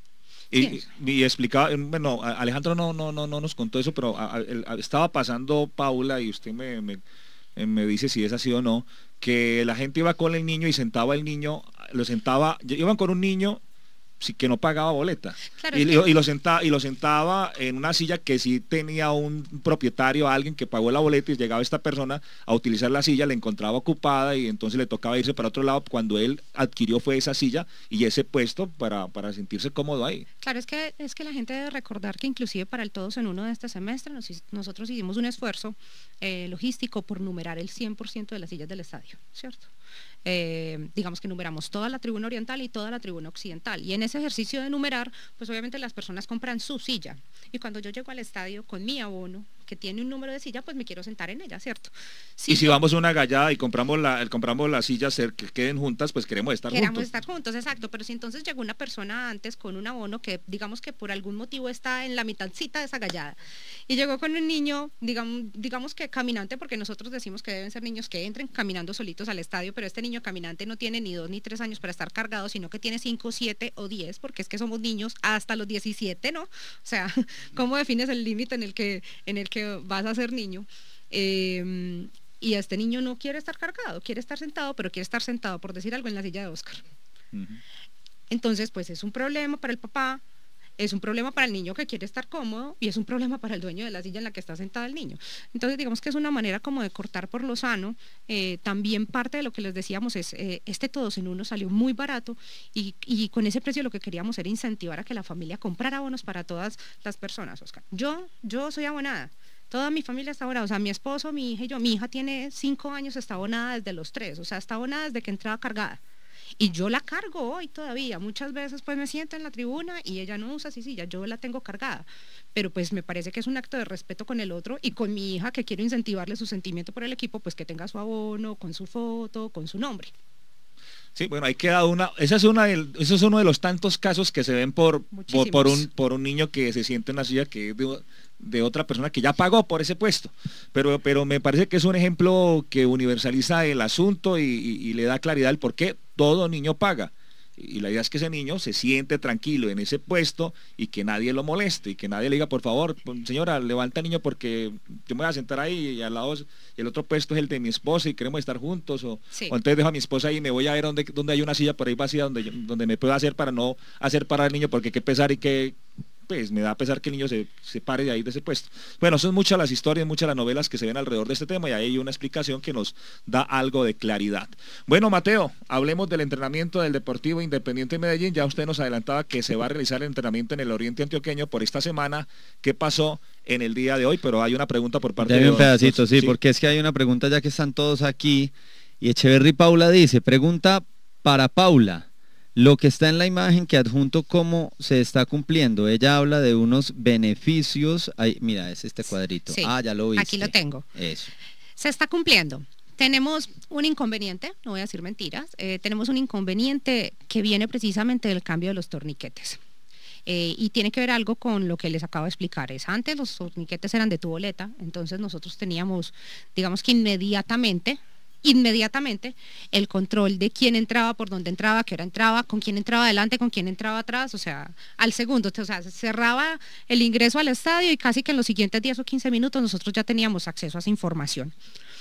Y, sí. y, y explicaba, bueno, Alejandro no, no, no, no nos contó eso, pero a, a, a, estaba pasando Paula y usted me, me, me dice si es así o no, que la gente iba con el niño y sentaba el niño, lo sentaba, iban con un niño que no pagaba boleta claro, y, es que... y, lo sentaba, y lo sentaba en una silla que sí tenía un propietario, alguien que pagó la boleta y llegaba esta persona a utilizar la silla, la encontraba ocupada y entonces le tocaba irse para otro lado cuando él adquirió fue esa silla y ese puesto para, para sentirse cómodo ahí. Claro, es que, es que la gente debe recordar que inclusive para el Todos en Uno de este semestre nos, nosotros hicimos un esfuerzo eh, logístico por numerar el cien por ciento de las sillas del estadio, ¿cierto? Eh, digamos que numeramos toda la tribuna oriental y toda la tribuna occidental y en ese ejercicio de numerar pues obviamente las personas compran su silla y cuando yo llego al estadio con mi abono que tiene un número de silla pues me quiero sentar en ella, ¿cierto? Si y si yo, vamos a una gallada y compramos la, compramos las sillas que queden juntas pues queremos estar queremos juntos. estar juntos, exacto, pero si entonces llegó una persona antes con un abono que digamos que por algún motivo está en la mitadcita de esa gallada y llegó con un niño, digamos, digamos que caminante, porque nosotros decimos que deben ser niños que entren caminando solitos al estadio, pero este niño caminante no tiene ni dos ni tres años para estar cargado, sino que tiene cinco, siete o diez, porque es que somos niños hasta los diecisiete, ¿no? O sea, ¿cómo defines el límite en el que en el que vas a ser niño? Eh, y este niño no quiere estar cargado, quiere estar sentado, pero quiere estar sentado, por decir algo, en la silla de Oscar. Uh-huh. Entonces, pues es un problema para el papá, es un problema para el niño que quiere estar cómodo y es un problema para el dueño de la silla en la que está sentado el niño. Entonces digamos que es una manera como de cortar por lo sano. Eh, también parte de lo que les decíamos es, eh, este Todos en Uno salió muy barato y, y con ese precio lo que queríamos era incentivar a que la familia comprara abonos para todas las personas, Oscar. Yo, yo soy abonada. Toda mi familia está abonada, o sea, mi esposo, mi hija y yo. Mi hija tiene cinco años, está abonada desde los tres, o sea, está abonada desde que entraba cargada. Y yo la cargo hoy todavía, muchas veces pues me siento en la tribuna y ella no usa así silla, yo la tengo cargada, pero pues me parece que es un acto de respeto con el otro y con mi hija que quiero incentivarle su sentimiento por el equipo, pues que tenga su abono, con su foto, con su nombre. Sí, bueno, ahí queda una, esa es una del, ese es uno de los tantos casos que se ven por, por, por, un, por un niño que se siente en la silla que es de, de otra persona que ya pagó por ese puesto, pero, pero me parece que es un ejemplo que universaliza el asunto y, y, y le da claridad al por qué todo niño paga. Y la idea es que ese niño se siente tranquilo en ese puesto y que nadie lo moleste y que nadie le diga, por favor, señora, levanta al niño porque yo me voy a sentar ahí y al lado y el otro puesto es el de mi esposa y queremos estar juntos, o, Sí. o entonces dejo a mi esposa ahí y me voy a ver donde, donde hay una silla por ahí vacía donde, yo- donde me pueda hacer para no hacer parar al niño, porque qué pesar y que pues me da pesar que el niño se, se pare de ahí de ese puesto. Bueno, son muchas las historias, muchas las novelas que se ven alrededor de este tema y ahí hay una explicación que nos da algo de claridad. Bueno, Mateo, hablemos del entrenamiento del Deportivo Independiente Medellín. Ya usted nos adelantaba que se va a realizar el entrenamiento en el Oriente Antioqueño por esta semana. ¿Qué pasó en el día de hoy? Pero hay una pregunta por parte Dame de un don- pedacito, don- sí, porque es que hay una pregunta ya que están todos aquí. Y Echeverry Paula dice, pregunta para Paula, lo que está en la imagen que adjunto, ¿cómo se está cumpliendo? Ella habla de unos beneficios. Ay, mira, es este cuadrito. Sí, Ah, ya lo viste. aquí lo tengo. Eso. Se está cumpliendo. Tenemos un inconveniente, no voy a decir mentiras, eh, tenemos un inconveniente que viene precisamente del cambio de los torniquetes. Eh, y tiene que ver algo con lo que les acabo de explicar. Es antes los torniquetes eran de tu boleta, entonces nosotros teníamos, digamos que inmediatamente, inmediatamente el control de quién entraba, por dónde entraba, qué hora entraba, con quién entraba adelante, con quién entraba atrás, o sea, al segundo, o sea, se cerraba el ingreso al estadio y casi que en los siguientes diez o quince minutos nosotros ya teníamos acceso a esa información.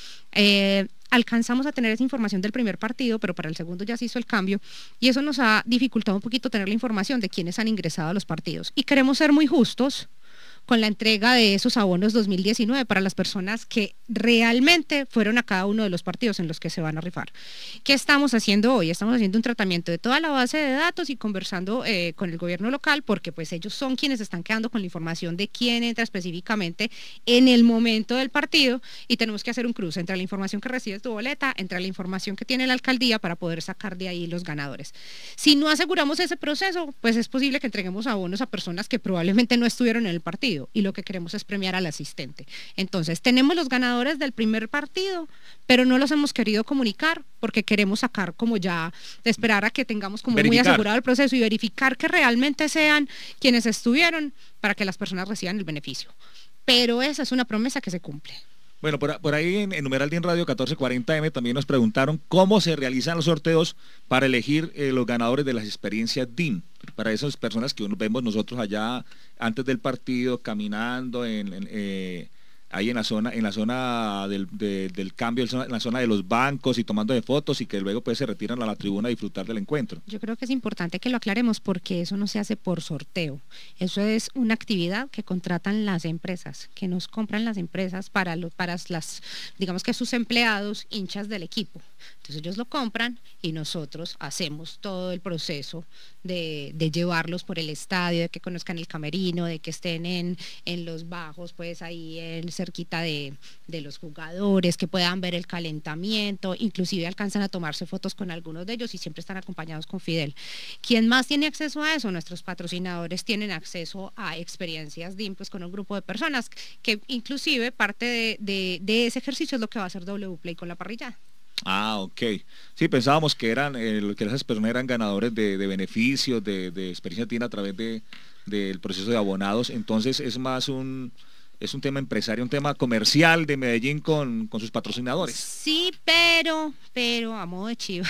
Eh, alcanzamos a tener esa información del primer partido, pero para el segundo ya se hizo el cambio y eso nos ha dificultado un poquito tener la información de quiénes han ingresado a los partidos. Y queremos ser muy justos con la entrega de esos abonos dos mil diecinueve para las personas que realmente fueron a cada uno de los partidos en los que se van a rifar. ¿Qué estamos haciendo hoy? Estamos haciendo un tratamiento de toda la base de datos y conversando eh, con el gobierno local, porque pues ellos son quienes están quedando con la información de quién entra específicamente en el momento del partido, y tenemos que hacer un cruce entre la información que recibes tu boleta, entre la información que tiene la alcaldía para poder sacar de ahí los ganadores. Si no aseguramos ese proceso, pues es posible que entreguemos abonos a personas que probablemente no estuvieron en el partido, y lo que queremos es premiar al asistente. Entonces, tenemos los ganadores del primer partido, pero no los hemos querido comunicar porque queremos sacar como ya, de esperar a que tengamos como Verificar. muy asegurado el proceso y verificar que realmente sean quienes estuvieron para que las personas reciban el beneficio. Pero esa es una promesa que se cumple. Bueno, por, por ahí en, en Numeral D I N Radio catorce cuarenta M también nos preguntaron cómo se realizan los sorteos para elegir eh, los ganadores de las experiencias D I N. Para esas personas que vemos nosotros allá antes del partido, caminando en, en, eh, ahí en la zona, en la zona del, de, del cambio, en la zona de los bancos y tomando de fotos y que luego pues se retiran a la tribuna a disfrutar del encuentro. Yo creo que es importante que lo aclaremos porque eso no se hace por sorteo. Eso es una actividad que contratan las empresas, que nos compran las empresas para, lo, para las, digamos que sus empleados hinchas del equipo. Entonces ellos lo compran y nosotros hacemos todo el proceso de, de llevarlos por el estadio, de que conozcan el camerino, de que estén en, en los bajos, pues ahí en, cerquita de, de los jugadores, que puedan ver el calentamiento, inclusive alcanzan a tomarse fotos con algunos de ellos y siempre están acompañados con Fidel. ¿Quién más tiene acceso a eso? Nuestros patrocinadores tienen acceso a experiencias D I M, pues con un grupo de personas que inclusive parte de, de, de ese ejercicio es lo que va a hacer W Play con la parrilla. Ah, ok. Sí, pensábamos que eran eh, que esas personas eran ganadores de, de beneficios, de, de experiencia tiene a través de del proceso de abonados. Entonces es más un es un tema empresario, un tema comercial de Medellín con, con sus patrocinadores. Sí, pero, pero a modo de chiva.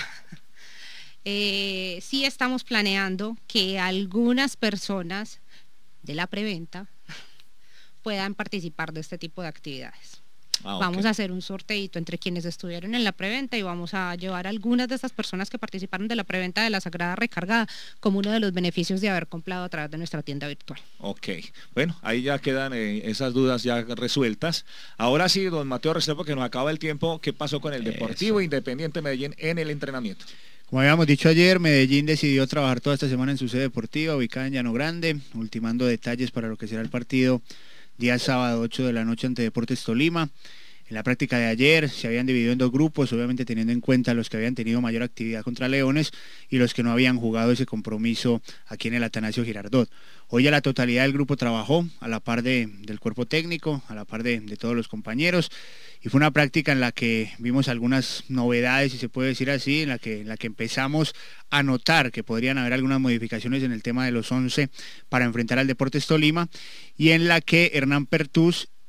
Eh, sí estamos planeando que algunas personas de la preventa puedan participar de este tipo de actividades. Ah, vamos okay. a hacer un sorteito entre quienes estuvieron en la preventa y vamos a llevar a algunas de estas personas que participaron de la preventa de la Sagrada Recargada como uno de los beneficios de haber comprado a través de nuestra tienda virtual. Ok, bueno, ahí ya quedan eh, esas dudas ya resueltas. Ahora sí, don Mateo Restrepo, que nos acaba el tiempo, ¿qué pasó con el Deportivo Independiente Medellín en el entrenamiento? Como habíamos dicho ayer, Medellín decidió trabajar toda esta semana en su sede deportiva, ubicada en Llano Grande, ultimando detalles para lo que será el partido día sábado ocho de la noche ante Deportes Tolima. En la práctica de ayer se habían dividido en dos grupos, obviamente teniendo en cuenta los que habían tenido mayor actividad contra Leones y los que no habían jugado ese compromiso aquí en el Atanasio Girardot. Hoy ya la totalidad del grupo trabajó a la par de, del cuerpo técnico, a la par de, de todos los compañeros, y fue una práctica en la que vimos algunas novedades, si se puede decir así, en la que, en la que empezamos a notar que podrían haber algunas modificaciones en el tema de los once para enfrentar al Deportes Tolima, y en la que Hernán Pertús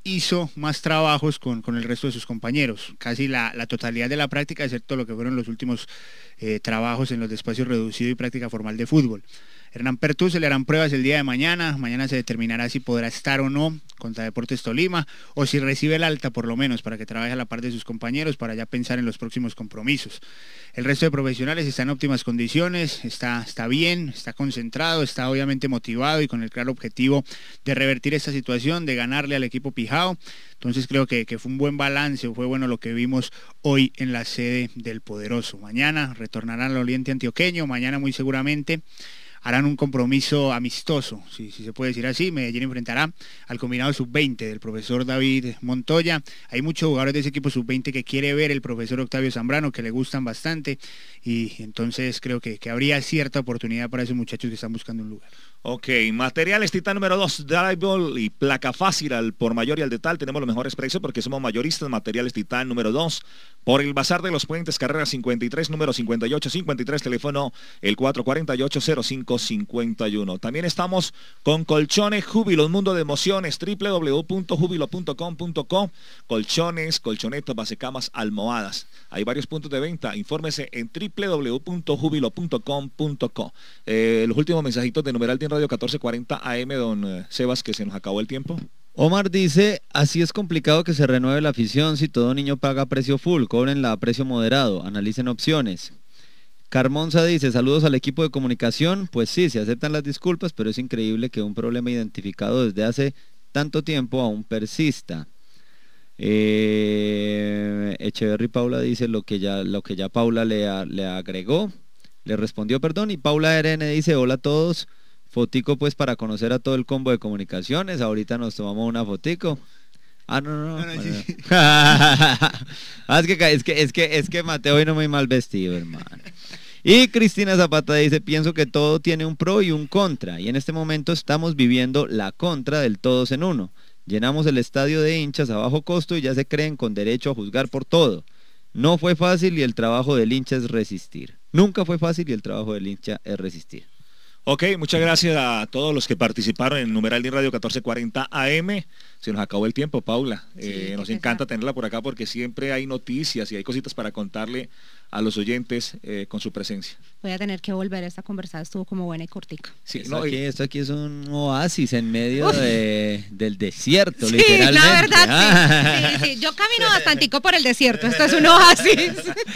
hizo más trabajos con, con el resto de sus compañeros, casi la, la totalidad de la práctica, excepto lo que fueron los últimos eh, trabajos en los espacios reducidos y práctica formal de fútbol. Hernán Pertús se le harán pruebas el día de mañana, mañana se determinará si podrá estar o no contra Deportes Tolima, o si recibe el alta por lo menos, para que trabaje a la par de sus compañeros, para ya pensar en los próximos compromisos. El resto de profesionales está en óptimas condiciones, está, está bien, está concentrado, está obviamente motivado y con el claro objetivo de revertir esta situación, de ganarle al equipo Pijao. Entonces creo que, que fue un buen balance, fue bueno lo que vimos hoy en la sede del Poderoso. Mañana retornarán al Oriente Antioqueño, mañana muy seguramente harán un compromiso amistoso, si, si se puede decir así. Medellín enfrentará al combinado sub veinte del profesor David Montoya. Hay muchos jugadores de ese equipo sub veinte que quiere ver el profesor Octavio Zambrano, que le gustan bastante, y entonces creo que, que habría cierta oportunidad para esos muchachos que están buscando un lugar. Ok, materiales Titán número dos, Drywall y placa fácil al por mayor y al detal. Tenemos los mejores precios porque somos mayoristas. Materiales Titán número dos, por el Bazar de los Puentes, carrera cincuenta y tres, número cincuenta y ocho cincuenta y tres, teléfono el cuatro cuatro ocho cero cinco cinco uno. También estamos con Colchones Júbilo, un mundo de emociones, w w w punto júbilo punto com punto co. Colchones, colchonetas, basecamas, almohadas. Hay varios puntos de venta. Infórmese en w w w punto júbilo punto com punto co. Eh, los últimos mensajitos de numeral Radio catorce cuarenta A M, don eh, Sebas, que se nos acabó el tiempo. Omar dice, así es complicado que se renueve la afición si todo niño paga precio full, cóbrenla a precio moderado, analicen opciones. Carmonza dice, saludos al equipo de comunicación. Pues sí, se aceptan las disculpas, pero es increíble que un problema identificado desde hace tanto tiempo aún persista. Eh, Echeverry Paula dice lo que ya, lo que ya Paula le, a, le agregó, le respondió, perdón, y Paula R N dice, hola a todos. Fotico pues para conocer a todo el combo de comunicaciones. Ahorita nos tomamos una fotico. Ah, no, no, no. no, sí, sí. ah, es, que, es, que, es, que, es que Mateo hoy no muy mal vestido, hermano. Y Cristina Zapata dice, pienso que todo tiene un pro y un contra. Y en este momento estamos viviendo la contra del todos en uno. Llenamos el estadio de hinchas a bajo costo y ya se creen con derecho a juzgar por todo. No fue fácil y el trabajo del hincha es resistir. Nunca fue fácil y el trabajo del hincha es resistir. Ok, muchas gracias a todos los que participaron en Numeral de Radio catorce cuarenta A M. Se nos acabó el tiempo, Paula. Sí, eh, nos encanta tenerla por acá porque siempre hay noticias y hay cositas para contarle a los oyentes eh, con su presencia. Voy a tener que volver, esta conversada estuvo como buena y cortica. Sí, esto, no, aquí, esto aquí es un oasis en medio de, del desierto, sí, literalmente. La verdad, ah. sí, sí, sí. Yo camino bastantico por el desierto, esto es un oasis.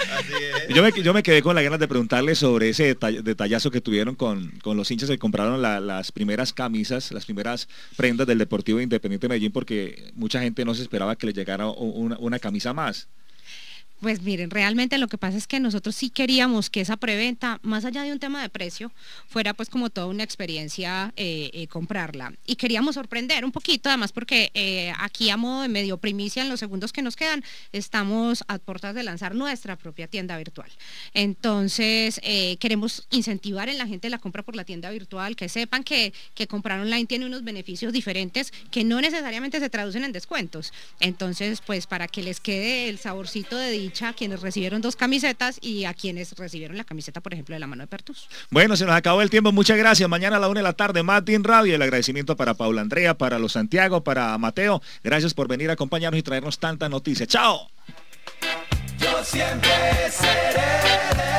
Yo me, yo me quedé con las ganas de preguntarle sobre ese detall, detallazo que tuvieron con, con los hinchas que compraron la, las primeras camisas, las primeras prendas del Deportivo Independiente Medellín, porque mucha gente no se esperaba que les llegara una, una camisa más. Pues miren, realmente lo que pasa es que nosotros sí queríamos que esa preventa, más allá de un tema de precio, fuera pues como toda una experiencia eh, eh, comprarla. Y queríamos sorprender un poquito, además porque eh, aquí a modo de medio primicia, en los segundos que nos quedan, estamos a puertas de lanzar nuestra propia tienda virtual. Entonces, eh, queremos incentivar en la gente la compra por la tienda virtual, que sepan que, que comprar online tiene unos beneficios diferentes que no necesariamente se traducen en descuentos. Entonces, pues para que les quede el saborcito de dicha a quienes recibieron dos camisetas y a quienes recibieron la camiseta, por ejemplo, de la mano de Pertus. Bueno, se nos acabó el tiempo, muchas gracias. Mañana a la una de la tarde, más Team Radio. El agradecimiento para Paula Andrea, para los Santiago, para Mateo. Gracias por venir a acompañarnos y traernos tantas noticias. ¡Chao! Yo siempre seré de